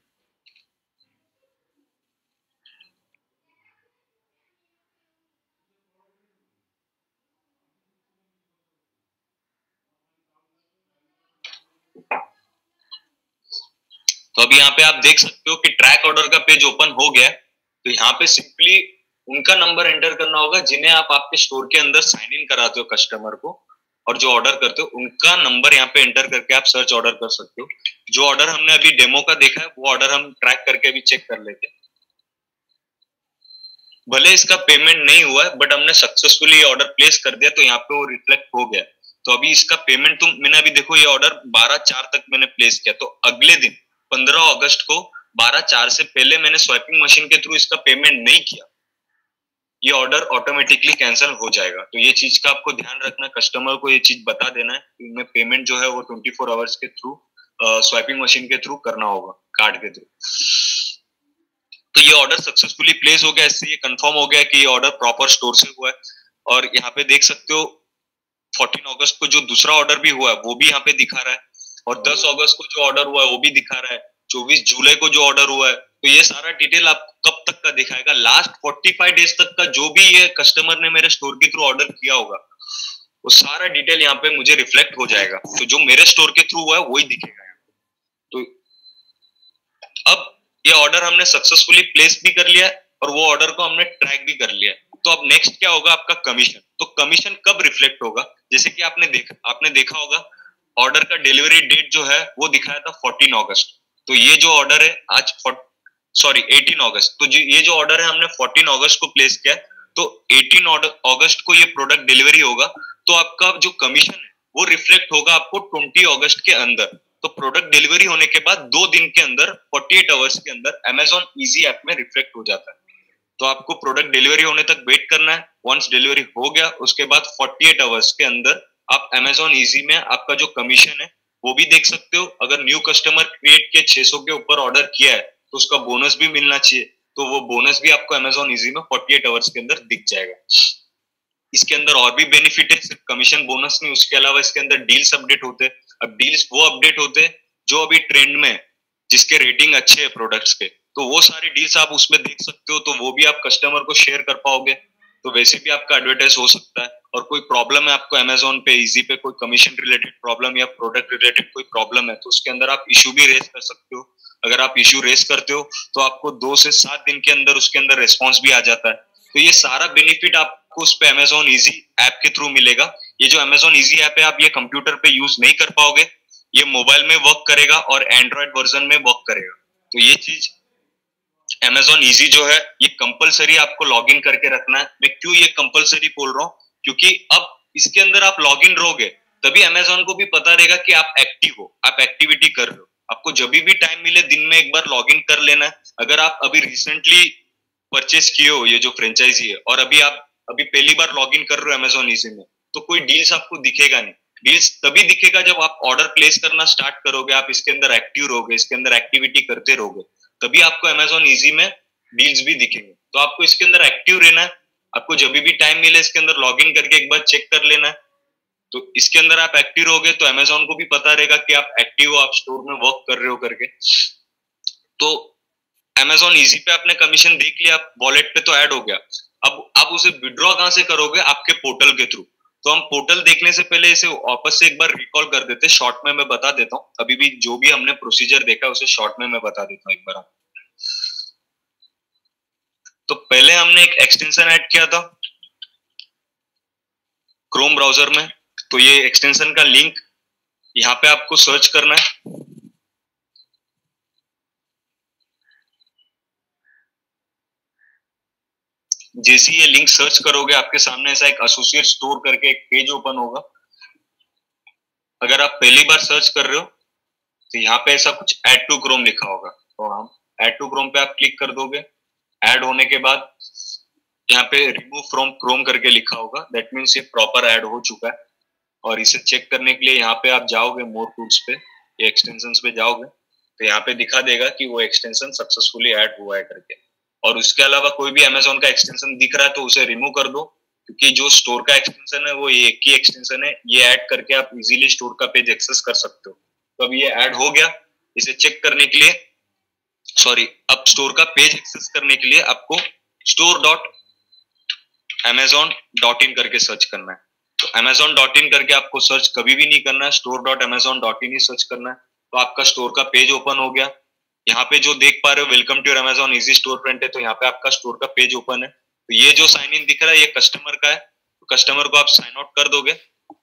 S1: तो अभी यहाँ पे आप देख सकते हो कि ट्रैक ऑर्डर का पेज ओपन हो गया है। तो यहाँ पे सिंपली उनका नंबर एंटर करना होगा जिन्हें आप आपके स्टोर के अंदर साइन इन कराते हो कस्टमर को, और जो ऑर्डर करते हो उनका नंबर यहाँ पे एंटर करके आप सर्च ऑर्डर कर सकते हो। जो ऑर्डर हमने अभी डेमो का देखा है वो ऑर्डर हम ट्रैक करके भी चेक कर लेते हैं। भले इसका पेमेंट नहीं हुआ है बट हमने सक्सेसफुली ऑर्डर प्लेस कर दिया, तो यहाँ पे वो रिफ्लेक्ट हो गया। तो अभी इसका पेमेंट तो मैंने अभी देखो ये ऑर्डर बारह चार तक मैंने प्लेस किया, तो अगले दिन पंद्रह अगस्त को बारह चार से पहले मैंने स्वाइपिंग मशीन के थ्रू इसका पेमेंट नहीं किया, ये ऑर्डर ऑटोमेटिकली कैंसिल हो जाएगा। तो ये चीज का आपको ध्यान रखना, कस्टमर को ये चीज बता देना है कि मैं पेमेंट जो है वो ट्वेंटी फोर आवर्स के थ्रू स्वाइपिंग मशीन के थ्रू करना होगा, कार्ड के थ्रू। तो ये ऑर्डर सक्सेसफुली प्लेस हो गया, इससे ये कंफर्म हो गया कि ये ऑर्डर प्रॉपर स्टोर से हुआ है। और यहाँ पे देख सकते हो चौदह अगस्त को जो दूसरा ऑर्डर भी हुआ है वो भी यहाँ पे दिखा रहा है, और दस अगस्त को जो ऑर्डर हुआ है वो भी दिखा रहा है, चौबीस जुलाई को जो ऑर्डर हुआ है। तो ये सारा डिटेल आपको कब तक का दिखाएगा, लास्ट पैंतालीस डेज तक का जो भी ये कस्टमर ने मेरे स्टोर के थ्रू ऑर्डर किया होगा वो सारा डिटेल यहाँ पे मुझे रिफ्लेक्ट हो जाएगा। तो जो मेरे स्टोर के थ्रू हुआ है वही दिखेगा। तो अब ये ऑर्डर हमने सक्सेसफुली प्लेस भी कर लिया और वो ऑर्डर को हमने ट्रैक भी कर लिया। तो अब नेक्स्ट क्या होगा, आपका कमीशन। तो कमीशन कब रिफ्लेक्ट होगा, जैसे कि आपने देखा आपने देखा होगा ऑर्डर का डिलीवरी डेट जो है वो दिखाया था चौदह अगस्त। तो ये जो ऑर्डर है आज सॉरी अठारह अगस्त, तो ये जो ऑर्डर है हमने चौदह अगस्त को प्लेस किया, तो अठारह अगस्त को ये प्रोडक्ट डिलीवरी होगा। तो आपका जो कमीशन है वो रिफ्लेक्ट होगा आपको बीस अगस्त के अंदर। तो प्रोडक्ट डिलीवरी होने के बाद दो दिन के अंदर अड़तालीस आवर्स के अंदर अमेजॉन इजी ऐप में रिफ्लेक्ट हो जाता है। तो आपको प्रोडक्ट डिलीवरी होने तक वेट करना है। वंस डिलीवरी हो गया उसके बाद अड़तालीस आवर्स के अंदर आप अमेजॉन इजी में आपका जो कमीशन है वो भी देख सकते हो। अगर न्यू कस्टमर क्रिएट के छह सौ के ऊपर ऑर्डर किया है तो उसका बोनस भी मिलना चाहिए, तो वो बोनस भी आपको अमेजॉन इजी में अड़तालीस आवर्स के अंदर दिख जाएगा। इसके अंदर और भी बेनिफिट है, सिर्फ कमीशन बोनस नहीं, उसके अलावा इसके अंदर डील्स अपडेट होते हैं। अब डील्स वो अपडेट होते हैं जो अभी ट्रेंड में, जिसके रेटिंग अच्छे है प्रोडक्ट्स के, तो वो सारी डील्स आप उसमें देख सकते हो, तो वो भी आप कस्टमर को शेयर कर पाओगे। तो वैसे भी आपका एडवर्टाइज हो सकता है। और कोई प्रॉब्लम है आपको अमेजोन पे इजी पे, कोई कमीशन रिलेटेड प्रॉब्लम या प्रोडक्ट रिलेटेड कोई प्रॉब्लम है, तो उसके अंदर आप इशू भी रेस कर सकते हो। अगर आप इशू रेस करते हो तो आपको दो से सात दिन के अंदर उसके अंदर रिस्पॉन्स भी आ जाता है। तो ये सारा बेनिफिट आपको उस पे अमेजोन इजी ऐप के थ्रू मिलेगा। ये जो अमेजोन इजी ऐप है आप ये कंप्यूटर पे यूज नहीं कर पाओगे, ये मोबाइल में वर्क करेगा और एंड्रॉइड वर्जन में वर्क करेगा। तो ये चीज अमेजोन इजी जो है ये कंपलसरी आपको लॉगिन करके रखना है। मैं क्यों ये कंपलसरी बोल रहा हूँ, क्योंकि अब इसके अंदर आप लॉगिन रहोगे तभी अमेजोन को भी पता रहेगा कि आप एक्टिव हो, आप एक्टिविटी कर रहे हो। आपको जब भी टाइम मिले दिन में एक बार लॉगिन कर लेना है। अगर आप अभी रिसेंटली परचेस किए हो ये जो फ्रेंचाइजी है और अभी आप अभी पहली बार लॉगिन कर रहे हो अमेजोन इजी में, तो कोई डील्स आपको दिखेगा नहीं। डील्स तभी दिखेगा जब आप ऑर्डर प्लेस करना स्टार्ट करोगे, आप इसके अंदर एक्टिव रहोगे, इसके अंदर एक्टिविटी करते रहोगे, तभी आपको अमेजोन इजी में डील्स भी दिखेंगे। तो आपको इसके अंदर एक्टिव रहना है। आपको जब भी टाइम मिले इसके अंदर लॉगिन करके एक बार चेक कर लेना है। तो इसके अंदर आप एक्टिव रहोगे तो अमेजोन को भी पता रहेगा कि आप एक्टिव हो, आप स्टोर में वर्क कर रहे हो करके। तो अमेजोन इजी पे आपने कमीशन देख लिया, वॉलेट पे तो ऐड हो गया। अब आप उसे विड्रॉ कहां से करोगे? आपके पोर्टल के थ्रू। तो हम पोर्टल देखने से पहले इसे वापस से एक बार रिकॉल कर देते, शॉर्ट में मैं बता देता हूँ। अभी भी जो भी हमने प्रोसीजर देखा उसे शॉर्ट में मैं बता देता हूँ एक बार। तो पहले हमने एक एक्सटेंशन ऐड किया था क्रोम ब्राउजर में। तो ये एक्सटेंशन का लिंक यहाँ पे आपको सर्च करना है। जैसे ये लिंक सर्च करोगे आपके सामने ऐसा एक एसोसिएट स्टोर करके एक पेज ओपन होगा। अगर आप पहली बार सर्च कर रहे हो तो यहाँ पे ऐसा कुछ ऐड टू क्रोम लिखा होगा, तो हम ऐड टू क्रोम पे आप क्लिक कर दोगे। ऐड होने के बाद यहाँ पे रिमूव फ्रॉम क्रोम करके लिखा होगा, दैट मीन्स ये प्रॉपर ऐड हो चुका है। और इसे चेक करने के लिए यहाँ पे आप जाओगे मोर टूल्स पे, ये एक्सटेंशंस पे जाओगे तो यहाँ पे दिखा देगा कि वो एक्सटेंशन सक्सेसफुली ऐड हुआ है करके। और उसके अलावा कोई भी अमेजोन का एक्सटेंशन दिख रहा है तो उसे रिमूव कर दो, क्योंकि जो स्टोर का एक्सटेंशन है वो एक ही एक्सटेंशन है। ये ऐड करके आप इजीली स्टोर का पेज एक्सेस कर सकते हो। तो अब ये ऐड हो गया। इसे चेक करने के लिए, सॉरी, अब स्टोर का पेज एक्सेस करने के लिए आपको store dot Amazon dot in करके सर्च करना है। तो अमेजोन डॉट इन करके आपको सर्च कभी भी नहीं करना है, store dot Amazon dot in ही सर्च करना है। तो आपका स्टोर का पेज ओपन हो गया। यहाँ पे जो देख पा रहे हो welcome to your Amazon easy store front है, तो यहाँ पे आपका स्टोर का पेज ओपन है। तो ये जो साइन इन दिख रहा है ये कस्टमर का है, तो कस्टमर को आप साइन आउट कर दोगे।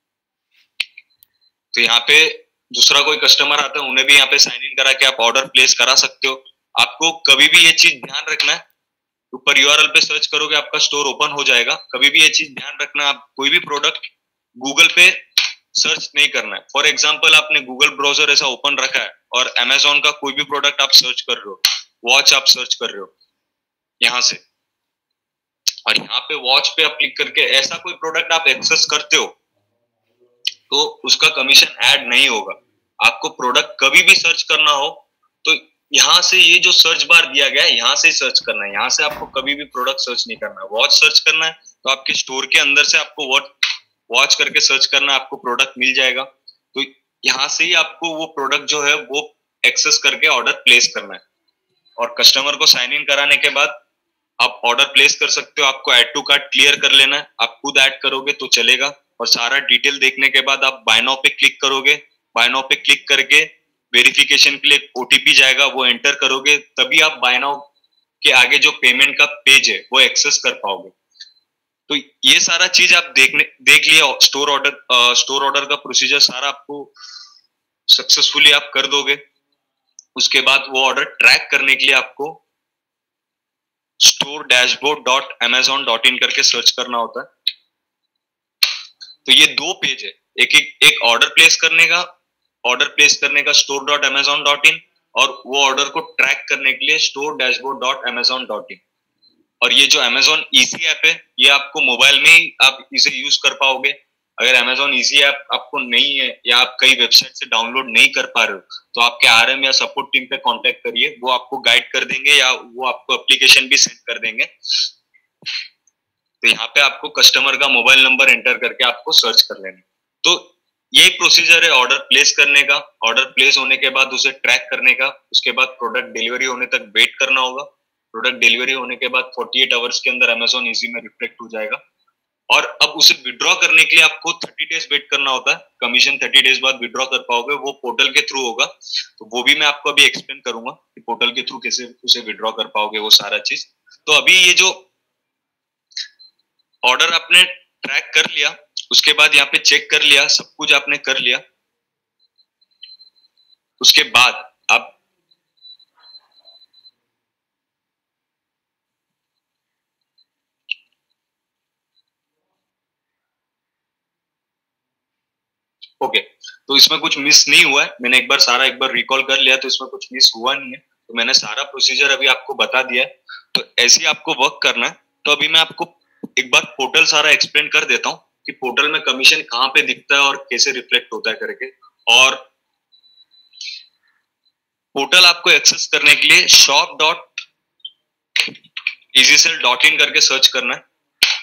S1: तो यहाँ पे दूसरा कोई कस्टमर आता है उन्हें भी यहाँ पे साइन इन करा के आप ऑर्डर प्लेस करा सकते हो। आपको कभी भी ये चीज ध्यान रखना है, ऊपर यूआरएल पे सर्च करोगे आपका स्टोर ओपन हो जाएगा। कभी भी ये चीज ध्यान रखना, आप कोई भी प्रोडक्ट गूगल पे सर्च नहीं करना है। फॉर एग्जाम्पल आपने गूगल ब्राउजर ऐसा ओपन रखा है और अमेजोन का कोई भी प्रोडक्ट आप सर्च कर रहे हो, वॉच आप सर्च कर रहे हो यहाँ से, और यहाँ पे वॉच पे आप क्लिक करके ऐसा कोई प्रोडक्ट आप एक्सेस करते हो तो उसका कमीशन ऐड नहीं होगा। आपको प्रोडक्ट कभी भी सर्च करना हो तो यहाँ से ये जो सर्च बार दिया गया है यहाँ से सर्च करना है। यहाँ से आपको कभी भी प्रोडक्ट सर्च नहीं करना है। वॉच सर्च करना है तो आपके स्टोर के अंदर से आपको वॉच वॉच करके सर्च करना है, आपको प्रोडक्ट मिल जाएगा। तो यहाँ से ही आपको वो प्रोडक्ट जो है वो एक्सेस करके ऑर्डर प्लेस करना है। और कस्टमर को साइन इन कराने के बाद आप ऑर्डर प्लेस कर सकते हो। आपको ऐड टू कार्ट क्लियर कर लेना है, आप खुद ऐड करोगे तो चलेगा। और सारा डिटेल देखने के बाद आप बाय नाउ पे क्लिक करोगे। बाय नाउ पे क्लिक करके वेरिफिकेशन के लिए ओटीपी जाएगा, वो एंटर करोगे, तभी आप बाय नाउ के आगे जो पेमेंट का पेज है वो एक्सेस कर पाओगे। तो ये सारा चीज आप देखने देख लिया, स्टोर ऑर्डर स्टोर ऑर्डर का प्रोसीजर सारा आपको सक्सेसफुली आप कर दोगे। उसके बाद वो ऑर्डर ट्रैक करने के लिए आपको store dashboard dot Amazon dot in करके सर्च करना होता है। तो ये दो पेज है, एक एक एक ऑर्डर प्लेस करने का, ऑर्डर प्लेस करने का store dot Amazon dot in, और वो ऑर्डर को ट्रैक करने के लिए store dashboard dot Amazon dot in. और ये जो अमेजोन इजी ऐप है, ये आपको मोबाइल में ही आप इसे यूज कर पाओगे। अगर अमेजोन इजी ऐप आपको नहीं है या आप कई वेबसाइट से डाउनलोड नहीं कर पा रहे हो, तो आपके आरएम या सपोर्ट टीम पे कांटेक्ट करिए, वो आपको गाइड कर देंगे या वो आपको एप्लीकेशन भी सेंड कर देंगे। तो यहाँ पे आपको कस्टमर का मोबाइल नंबर एंटर करके आपको सर्च कर लेना। तो यही प्रोसीजर है ऑर्डर प्लेस करने का। ऑर्डर प्लेस होने के बाद उसे ट्रैक करने का, उसके बाद प्रोडक्ट डिलीवरी होने तक वेट करना होगा। प्रोडक्ट डिलीवरी होने के बाद अड़तालीस आवर्स के अंदर अमेजोन इजी में रिफ्लेक्ट हो जाएगा। और अब उसे विड्रॉ करने के लिए आपको तीस डेज वेट करना होता है। कमीशन तीस डेज बाद विड्रॉ कर पाओगे, वो पोर्टल के थ्रू होगा। तो वो भी मैं आपको अभी एक्सप्लेन करूंगा कि पोर्टल के थ्रू कैसे उसे विड्रॉ कर पाओगे, वो सारा चीज। तो अभी ये जो ऑर्डर आपने ट्रैक कर लिया, उसके बाद यहाँ पे चेक कर लिया, सब कुछ आपने कर लिया, उसके बाद आप ओके okay, तो इसमें कुछ मिस नहीं हुआ है। मैंने एक बार सारा एक बार रिकॉल कर लिया, तो इसमें कुछ मिस हुआ नहीं है। तो मैंने सारा प्रोसीजर अभी आपको बता दिया है। तो ऐसे ही आपको वर्क करना है। तो अभी मैं आपको एक बार पोर्टल सारा एक्सप्लेन कर देता हूँ कि पोर्टल में कमीशन कहाँ पे दिखता है और कैसे रिफ्लेक्ट होता है करके। और पोर्टल आपको एक्सेस करने के लिए shop dot easy sell dot in करके सर्च करना है।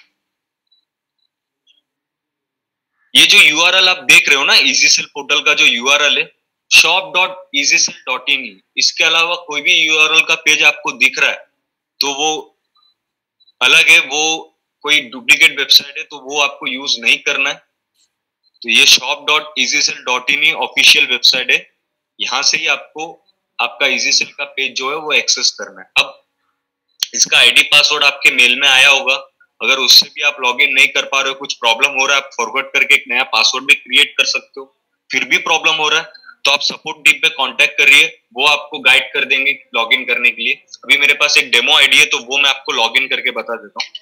S1: ये जो यूआरएल आप देख रहे हो ना, इजीसेल पोर्टल का जो यूआरएल है shop dot easy sell dot in, इसके अलावा कोई भी यूआरएल का पेज आपको दिख रहा है तो वो अलग है, वो कोई डुप्लीकेट वेबसाइट है, तो वो आपको यूज नहीं करना है। तो ये shop dot easy sell dot in ही ऑफिशियल वेबसाइट है। यहाँ से ही आपको आपका इजीसेल का पेज जो है वो एक्सेस करना है। अब इसका आईडी पासवर्ड आपके मेल में आया होगा। अगर उससे भी आप लॉगिन नहीं कर पा रहे हो, कुछ प्रॉब्लम हो रहा है, आप फॉरवर्ड करके एक नया पासवर्ड भी क्रिएट कर सकते हो। फिर भी प्रॉब्लम हो रहा है तो आप सपोर्ट टीम पे कांटेक्ट करिए, वो आपको गाइड कर देंगे लॉगिन करने के लिए। अभी मेरे पास एक डेमो आईडी है, तो वो मैं आपको लॉगिन करके बता देता हूँ।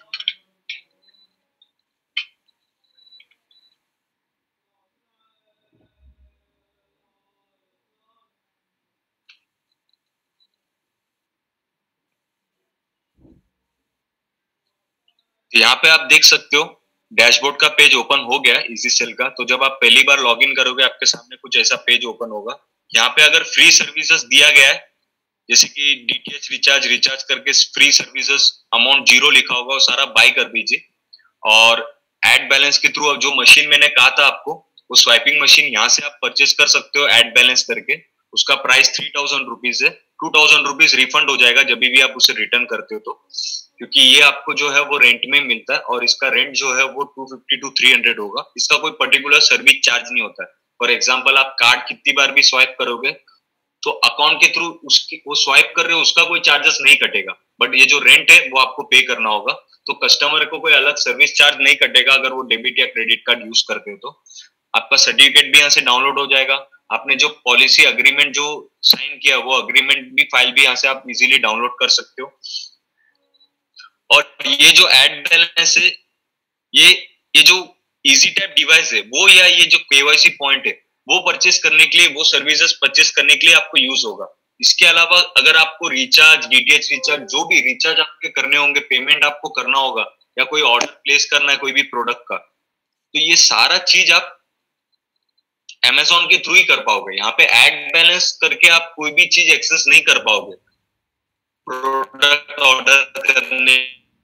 S1: यहाँ पे आप देख सकते हो डैशबोर्ड का पेज ओपन हो गया इजीसेल का। तो जब आप पहली बार लॉगिन करोगे, आपके सामने कुछ ऐसा पेज ओपन होगा। यहाँ पे अगर फ्री सर्विसेज दिया गया है, जैसे कि डीटीएच रिचार्ज रिचार्ज करके फ्री सर्विसेज अमाउंट जीरो लिखा होगा, वो सारा बाय कर दीजिए। और एड बैलेंस के थ्रू जो मशीन मैंने कहा था आपको, वो स्वाइपिंग मशीन यहाँ से आप परचेज कर सकते हो एड बैलेंस करके। उसका प्राइस थ्री थाउजेंड रुपीज है। टू थाउजेंड रुपीज रिफंड हो जाएगा जब भी आप उसे रिटर्न करते हो तो, क्योंकि ये आपको जो है वो रेंट में मिलता है और इसका रेंट जो है वो two fifty to three hundred होगा। इसका कोई पर्टिकुलर सर्विस चार्ज नहीं होता है। फॉर एग्जाम्पल, आप कार्ड कितनी बार भी स्वाइप करोगे तो अकाउंट के थ्रू उसकी वो स्वाइप कर रहे हो, उसका कोई चार्जेस नहीं कटेगा। बट ये जो रेंट है वो आपको पे करना होगा। तो कस्टमर को कोई अलग सर्विस चार्ज नहीं कटेगा अगर वो डेबिट या क्रेडिट कार्ड यूज करते हो तो। आपका सर्टिफिकेट भी यहाँ से डाउनलोड हो जाएगा। आपने जो पॉलिसी अग्रीमेंट जो साइन किया, वो अग्रीमेंट भी फाइल भी यहाँ से आप इजीली डाउनलोड कर सकते हो। और ये जो एड बैलेंस है, ये ये जो इजी टैप डिवाइस है वो, या ये जो केवाईसी पॉइंट है, वो परचेस करने के लिए, वो सर्विसेज परचेस करने के लिए आपको यूज होगा। इसके अलावा अगर आपको रिचार्ज, डीटीएच रिचार्ज, जो भी रिचार्ज आपके करने होंगे, पेमेंट आपको करना होगा, या कोई ऑर्डर प्लेस करना है कोई भी प्रोडक्ट का, तो ये सारा चीज आप अमेजोन के थ्रू ही कर पाओगे। यहाँ पे एड बैलेंस करके आप कोई भी चीज एक्सेस नहीं कर पाओगे। प्रोडक्ट ऑर्डर करने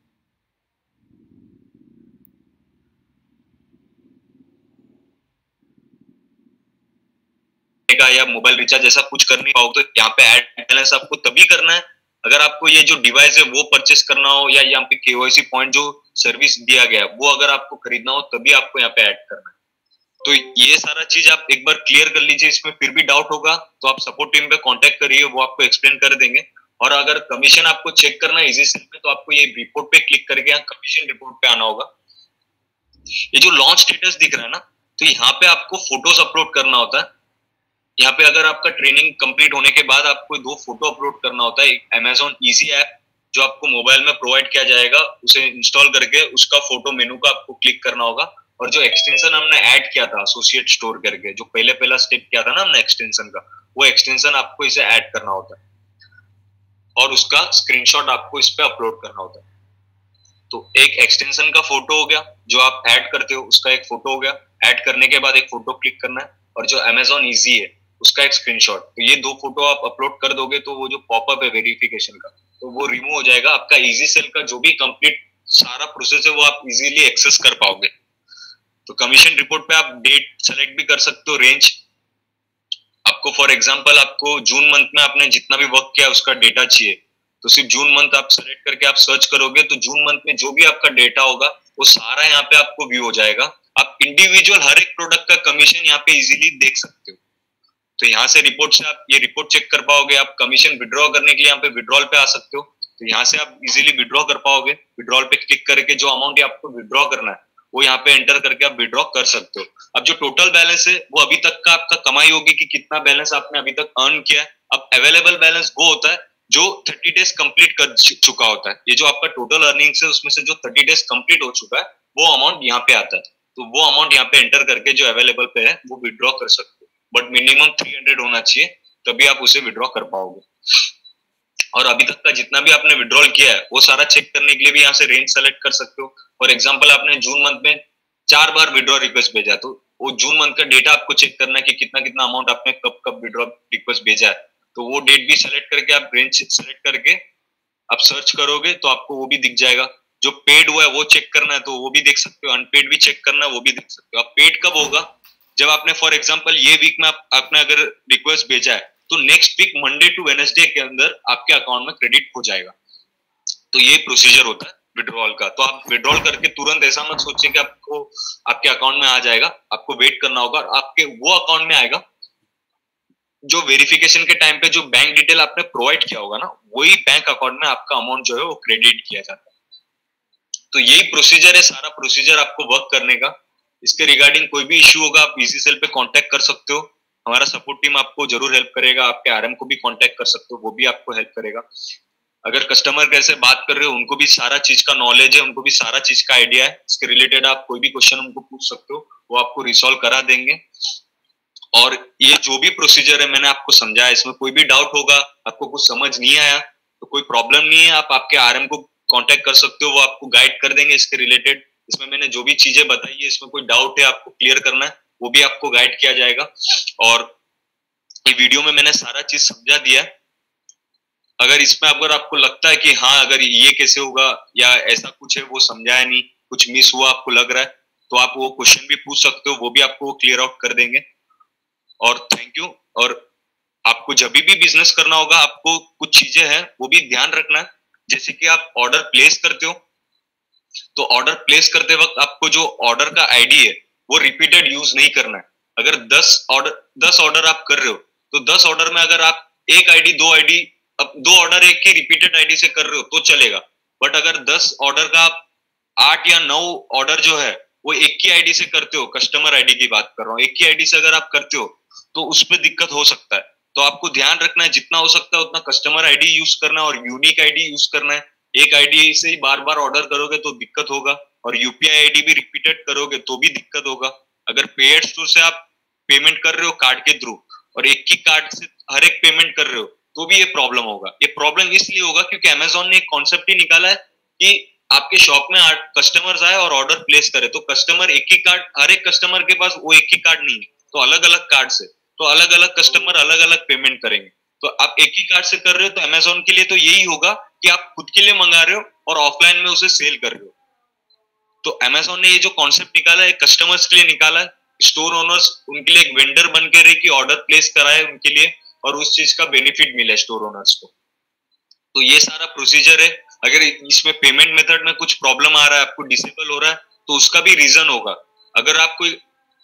S1: का या मोबाइल रिचार्ज ऐसा कुछ कर नहीं पाओगे। तो यहाँ पे एड बैलेंस आपको तभी करना है अगर आपको ये जो डिवाइस है वो परचेस करना हो, या यहाँ पे केवाईसी पॉइंट जो सर्विस दिया गया है वो अगर आपको खरीदना हो, तभी आपको यहाँ पे ऐड करना है। तो ये सारा चीज आप एक बार क्लियर कर लीजिए। इसमें फिर भी डाउट होगा तो आप सपोर्ट टीम पे कांटेक्ट करिए, वो आपको एक्सप्लेन कर देंगे। और अगर कमीशन आपको चेक करना है इजीसेल में, तो आपको ये रिपोर्ट पे क्लिक करके यहाँ कमीशन रिपोर्ट पे आना होगा। ये जो लॉन्च स्टेटस दिख रहा है ना, तो यहाँ पे आपको फोटोज अपलोड करना होता है। यहाँ पे अगर आपका ट्रेनिंग कंप्लीट होने के बाद आपको दो फोटो अपलोड करना होता है। एक अमेजोन इजी ऐप जो आपको मोबाइल में प्रोवाइड किया जाएगा, उसे इंस्टॉल करके उसका फोटो मेनू का आपको क्लिक करना होगा। और जो एक्सटेंशन हमने ऐड किया था एसोसिएट स्टोर करके, जो पहले पहला स्टेप किया था ना हमने एक्सटेंशन का, वो एक्सटेंशन आपको इसे ऐड करना होता है और उसका स्क्रीनशॉट आपको इस पे अपलोड करना होता है। तो एक एक्सटेंशन का फोटो हो गया जो आप ऐड करते हो, उसका एक फोटो हो गया, ऐड करने के बाद एक फोटो क्लिक करना है, और जो अमेजॉन इजी है उसका एक स्क्रीनशॉट। तो ये दो फोटो आप अपलोड कर दोगे तो वो जो पॉपअप है वेरिफिकेशन का, तो वो रिमूव हो जाएगा। आपका इजी सेल का जो भी कंप्लीट सारा प्रोसेस है वो आप इजीली एक्सेस कर पाओगे। तो कमीशन रिपोर्ट पे आप डेट सेलेक्ट भी कर सकते हो, रेंज आपको फॉर एग्जांपल आपको जून मंथ में आपने जितना भी वर्क किया उसका डेटा चाहिए, तो सिर्फ जून मंथ आप सेलेक्ट करके आप सर्च करोगे तो जून मंथ में जो भी आपका डेटा होगा वो सारा यहाँ पे आपको व्यू हो जाएगा। आप इंडिविजुअल हर एक प्रोडक्ट का कमीशन यहाँ पे इजीली देख सकते हो। तो यहाँ से रिपोर्ट से आप ये रिपोर्ट चेक कर पाओगे। आप कमीशन विड्रॉ करने के लिए यहाँ पे विड्रॉल पे आ सकते हो, तो यहाँ से आप इजीली विड्रॉ कर पाओगे। विड्रॉल पे क्लिक करके जो अमाउंट आपको विड्रॉ करना है वो यहाँ पे एंटर करके आप विड्रॉ कर सकते हो। अब जो टोटल बैलेंस है वो अभी तक का आपका कमाई होगी कि कितना बैलेंस आपने अभी तक अर्न किया है। अब अवेलेबल बैलेंस वो होता है जो थर्टी डेज कंप्लीट कर चुका होता है। ये जो आपका टोटल अर्निंग्स है उसमें से जो थर्टी डेज कंप्लीट हो चुका है वो अमाउंट यहाँ पे आता है। तो वो अमाउंट यहाँ पे एंटर करके जो अवेलेबल पे है वो विड्रॉ कर सकते हो, बट मिनिमम थ्री हंड्रेड होना चाहिए तभी आप उसे विड्रॉ कर पाओगे। और अभी तक का जितना भी आपने विड्रॉल किया है वो सारा चेक करने के लिए भी यहाँ से रेंज सेलेक्ट कर सकते हो। फॉर एग्जांपल आपने जून मंथ में चार बार विड्रॉ रिक्वेस्ट भेजा, तो वो जून मंथ का डेटा आपको चेक करना है कि कितना कितना अमाउंट आपने कब कब विड्रॉ रिक्वेस्ट भेजा है। तो वो डेट भी सेलेक्ट करके आप रेंज सेलेक्ट करके आप सर्च करोगे तो आपको वो भी दिख जाएगा। जो पेड हुआ है वो चेक करना है तो वो भी देख सकते हो, अनपेड भी चेक करना है वो भी देख सकते हो। अब पेड कब होगा, जब आपने फॉर एग्जांपल ये वीक में आप, आपने अगर रिक्वेस्ट भेजा है तो next week Monday to Wednesday के अंदर आपके अकाउंट में क्रेडिट हो जाएगा। तो ये प्रोसीजर होता है विड्रॉल का। तो आप विड्रॉल करके तुरंत ऐसा मत सोचिए कि आपको आपके अकाउंट में आ जाएगा, आपको वेट करना होगा। आपके वो अकाउंट में आएगा जो वेरिफिकेशन के टाइम पे जो बैंक डिटेल आपने प्रोवाइड किया होगा ना, वही बैंक अकाउंट में आपका अमाउंट जो है वो क्रेडिट किया जाता है। तो यही प्रोसीजर है, सारा प्रोसीजर आपको वर्क करने का। इसके रिगार्डिंग कोई भी इश्यू होगा आप इजी सेल पे कांटेक्ट कर सकते हो, हमारा सपोर्ट टीम आपको जरूर हेल्प करेगा। आपके आरएम को भी कांटेक्ट कर सकते हो, वो भी आपको हेल्प करेगा। अगर कस्टमर केयर से बात कर रहे हो उनको भी सारा चीज का नॉलेज है, उनको भी सारा चीज का आइडिया है, इसके रिलेटेड आप कोई भी क्वेश्चन उनको पूछ सकते हो, वो आपको रिसॉल्व करा देंगे। और ये जो भी प्रोसीजर है मैंने आपको समझाया, इसमें कोई भी डाउट होगा, आपको कुछ समझ नहीं आया तो कोई प्रॉब्लम नहीं है, आप आपके आरएम को कांटेक्ट कर सकते हो, वो आपको गाइड कर देंगे इसके रिलेटेड। इसमें मैंने जो भी चीजें बताई है, इसमें कोई डाउट है आपको क्लियर करना है वो भी आपको गाइड किया जाएगा। और ये वीडियो में मैंने सारा चीज समझा दिया। अगर इसमें अगर आपको लगता है कि हाँ अगर ये कैसे होगा या ऐसा कुछ है वो समझाया नहीं, कुछ मिस हुआ आपको लग रहा है, तो आप वो क्वेश्चन भी पूछ सकते हो, वो भी आपको क्लियर आउट कर देंगे। और थैंक यू। और आपको जब भी बिजनेस करना होगा आपको कुछ चीजें हैं वो भी ध्यान रखना है। जैसे कि आप ऑर्डर प्लेस करते हो तो ऑर्डर प्लेस करते वक्त आपको जो ऑर्डर का आईडी है वो रिपीटेड यूज नहीं करना है। अगर दस ऑर्डर दस ऑर्डर आप कर रहे हो तो दस ऑर्डर में अगर आप एक आईडी दो आईडी अब दो ऑर्डर एक की रिपीटेड आईडी से कर रहे हो तो चलेगा। बट अगर दस ऑर्डर का आप आठ या नौ ऑर्डर जो है वो एक की आईडी से करते हो, कस्टमर आईडी की बात कर रहा हूँ, एक की आईडी से अगर आप करते हो तो उसमें दिक्कत हो सकता है। तो आपको ध्यान रखना है जितना हो सकता है उतना कस्टमर आईडी यूज करना है और यूनिक आईडी यूज करना है। एक आईडी से ही बार बार ऑर्डर करोगे तो दिक्कत होगा, और यूपीआई आईडी भी रिपीटेड करोगे तो भी दिक्कत होगा। अगर पेड स्टोर से आप पेमेंट कर रहे हो कार्ड के थ्रू और एक ही कार्ड से हर एक पेमेंट कर रहे हो तो भी ये प्रॉब्लम होगा। ये प्रॉब्लम इसलिए होगा क्योंकि अमेजोन ने एक कॉन्सेप्ट ही निकाला है कि आपके शॉप में कस्टमर्स आए और ऑर्डर प्लेस करे तो कस्टमर एक ही कार्ड, हर एक कस्टमर के पास वो एक ही कार्ड नहीं है, तो अलग अलग कार्ड से, तो अलग अलग कस्टमर अलग अलग पेमेंट करेंगे। तो आप एक ही कार्ड से कर रहे हो तो अमेजोन के लिए तो यही होगा कि आप खुद के लिए मंगा रहे हो और ऑफलाइन में उसे सेल कर रहे हो। तो अमेजोन ने ये जो कॉन्सेप्ट निकाला है कस्टमर्स के लिए निकाला है, स्टोर ओनर्स उनके लिए एक वेंडर बन के रहे कि ऑर्डर प्लेस कराए उनके लिए और उस चीज का बेनिफिट मिले स्टोर ओनर्स को। तो ये सारा प्रोसीजर है। अगर इसमें पेमेंट मेथड में कुछ प्रॉब्लम आ रहा है, आपको डिसेबल हो रहा है, तो उसका भी रीजन होगा। अगर आप कोई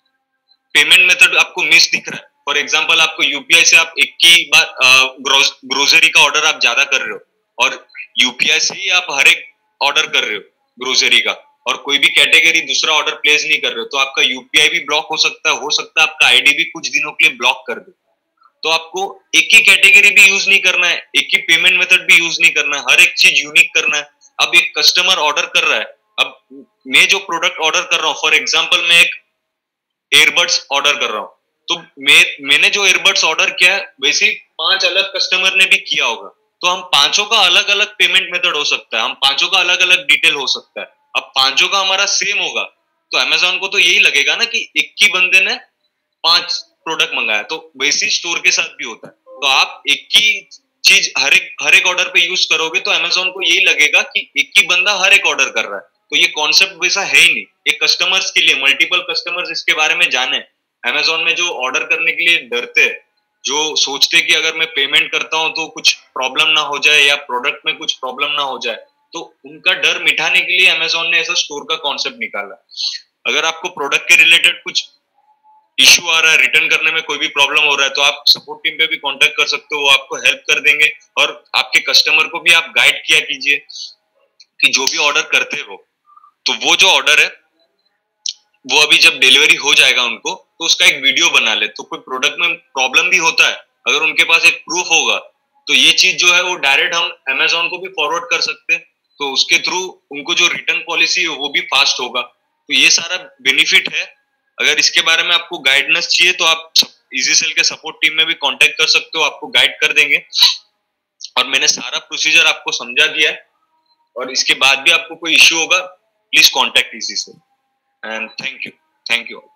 S1: पेमेंट मेथड आपको मिस दिख रहा है, फॉर एग्जांपल आपको यूपीआई से आप एक ही बार ग्रोसरी का ऑर्डर आप ज्यादा कर रहे हो और यूपीआई से ही आप हर एक ऑर्डर कर रहे हो ग्रोसरी का और कोई भी कैटेगरी दूसरा ऑर्डर प्लेस नहीं कर रहे हो, तो आपका यूपीआई भी ब्लॉक हो सकता है, हो सकता है आपका आईडी भी कुछ दिनों के लिए ब्लॉक कर दे। तो आपको एक ही कैटेगरी भी यूज नहीं करना है, एक ही पेमेंट मेथड भी यूज नहीं करना है, हर एक चीज यूनिक करना है। अब एक कस्टमर ऑर्डर कर रहा है, अब मैं जो प्रोडक्ट ऑर्डर कर रहा हूँ, फॉर एग्जाम्पल मैं एक एयरबड्स ऑर्डर कर रहा हूँ, तो मैं मैंने जो एयरबड्स ऑर्डर किया है वैसे पांच अलग कस्टमर ने भी किया होगा, तो हम पांचों का अलग अलग पेमेंट मेथड हो सकता है, हम पांचों का अलग अलग डिटेल हो सकता है। अब पांचों का हमारा सेम होगा तो अमेजोन को तो यही लगेगा ना कि एक ही बंदे ने पांच प्रोडक्ट मंगाया, तो वैसे स्टोर के साथ भी होता है। तो आप एक ही चीज हर एक हर एक ऑर्डर पे यूज करोगे तो अमेजोन को यही लगेगा कि एक ही बंदा हर एक ऑर्डर कर रहा है। तो ये कॉन्सेप्ट वैसा है ही नहीं, ये कस्टमर्स के लिए, मल्टीपल कस्टमर्स इसके बारे में जाने। अमेजोन में जो ऑर्डर करने के लिए डरते हैं, जो सोचते कि अगर मैं पेमेंट करता हूँ तो कुछ प्रॉब्लम ना हो जाए या प्रोडक्ट में कुछ प्रॉब्लम ना हो जाए, तो उनका डर मिटाने के लिए अमेजोन ने ऐसा स्टोर का कॉन्सेप्ट निकाला। अगर आपको प्रोडक्ट के रिलेटेड कुछ इशू आ रहा है, रिटर्न करने में कोई भी प्रॉब्लम हो रहा है, तो आप सपोर्ट टीम पे भी कांटेक्ट कर सकते हो, वो आपको हेल्प कर देंगे। और आपके कस्टमर को भी आप गाइड किया कीजिए कि जो भी ऑर्डर करते हो, तो वो जो ऑर्डर है वो अभी जब डिलीवरी हो जाएगा उनको, तो उसका एक वीडियो बना ले। तो कोई प्रोडक्ट में प्रॉब्लम भी होता है, अगर उनके पास एक प्रूफ होगा तो ये चीज जो है वो डायरेक्ट हम अमेजोन को भी फॉरवर्ड कर सकते हैं, तो उसके थ्रू उनको जो रिटर्न पॉलिसी है वो भी फास्ट होगा। तो ये सारा बेनिफिट है। अगर इसके बारे में आपको गाइडेंस चाहिए तो आप इजी सेल के सपोर्ट टीम में भी कांटेक्ट कर सकते हो, आपको गाइड कर देंगे। और मैंने सारा प्रोसीजर आपको समझा दिया है, और इसके बाद भी आपको कोई इश्यू होगा please contact easy sell. And thank you, thank you.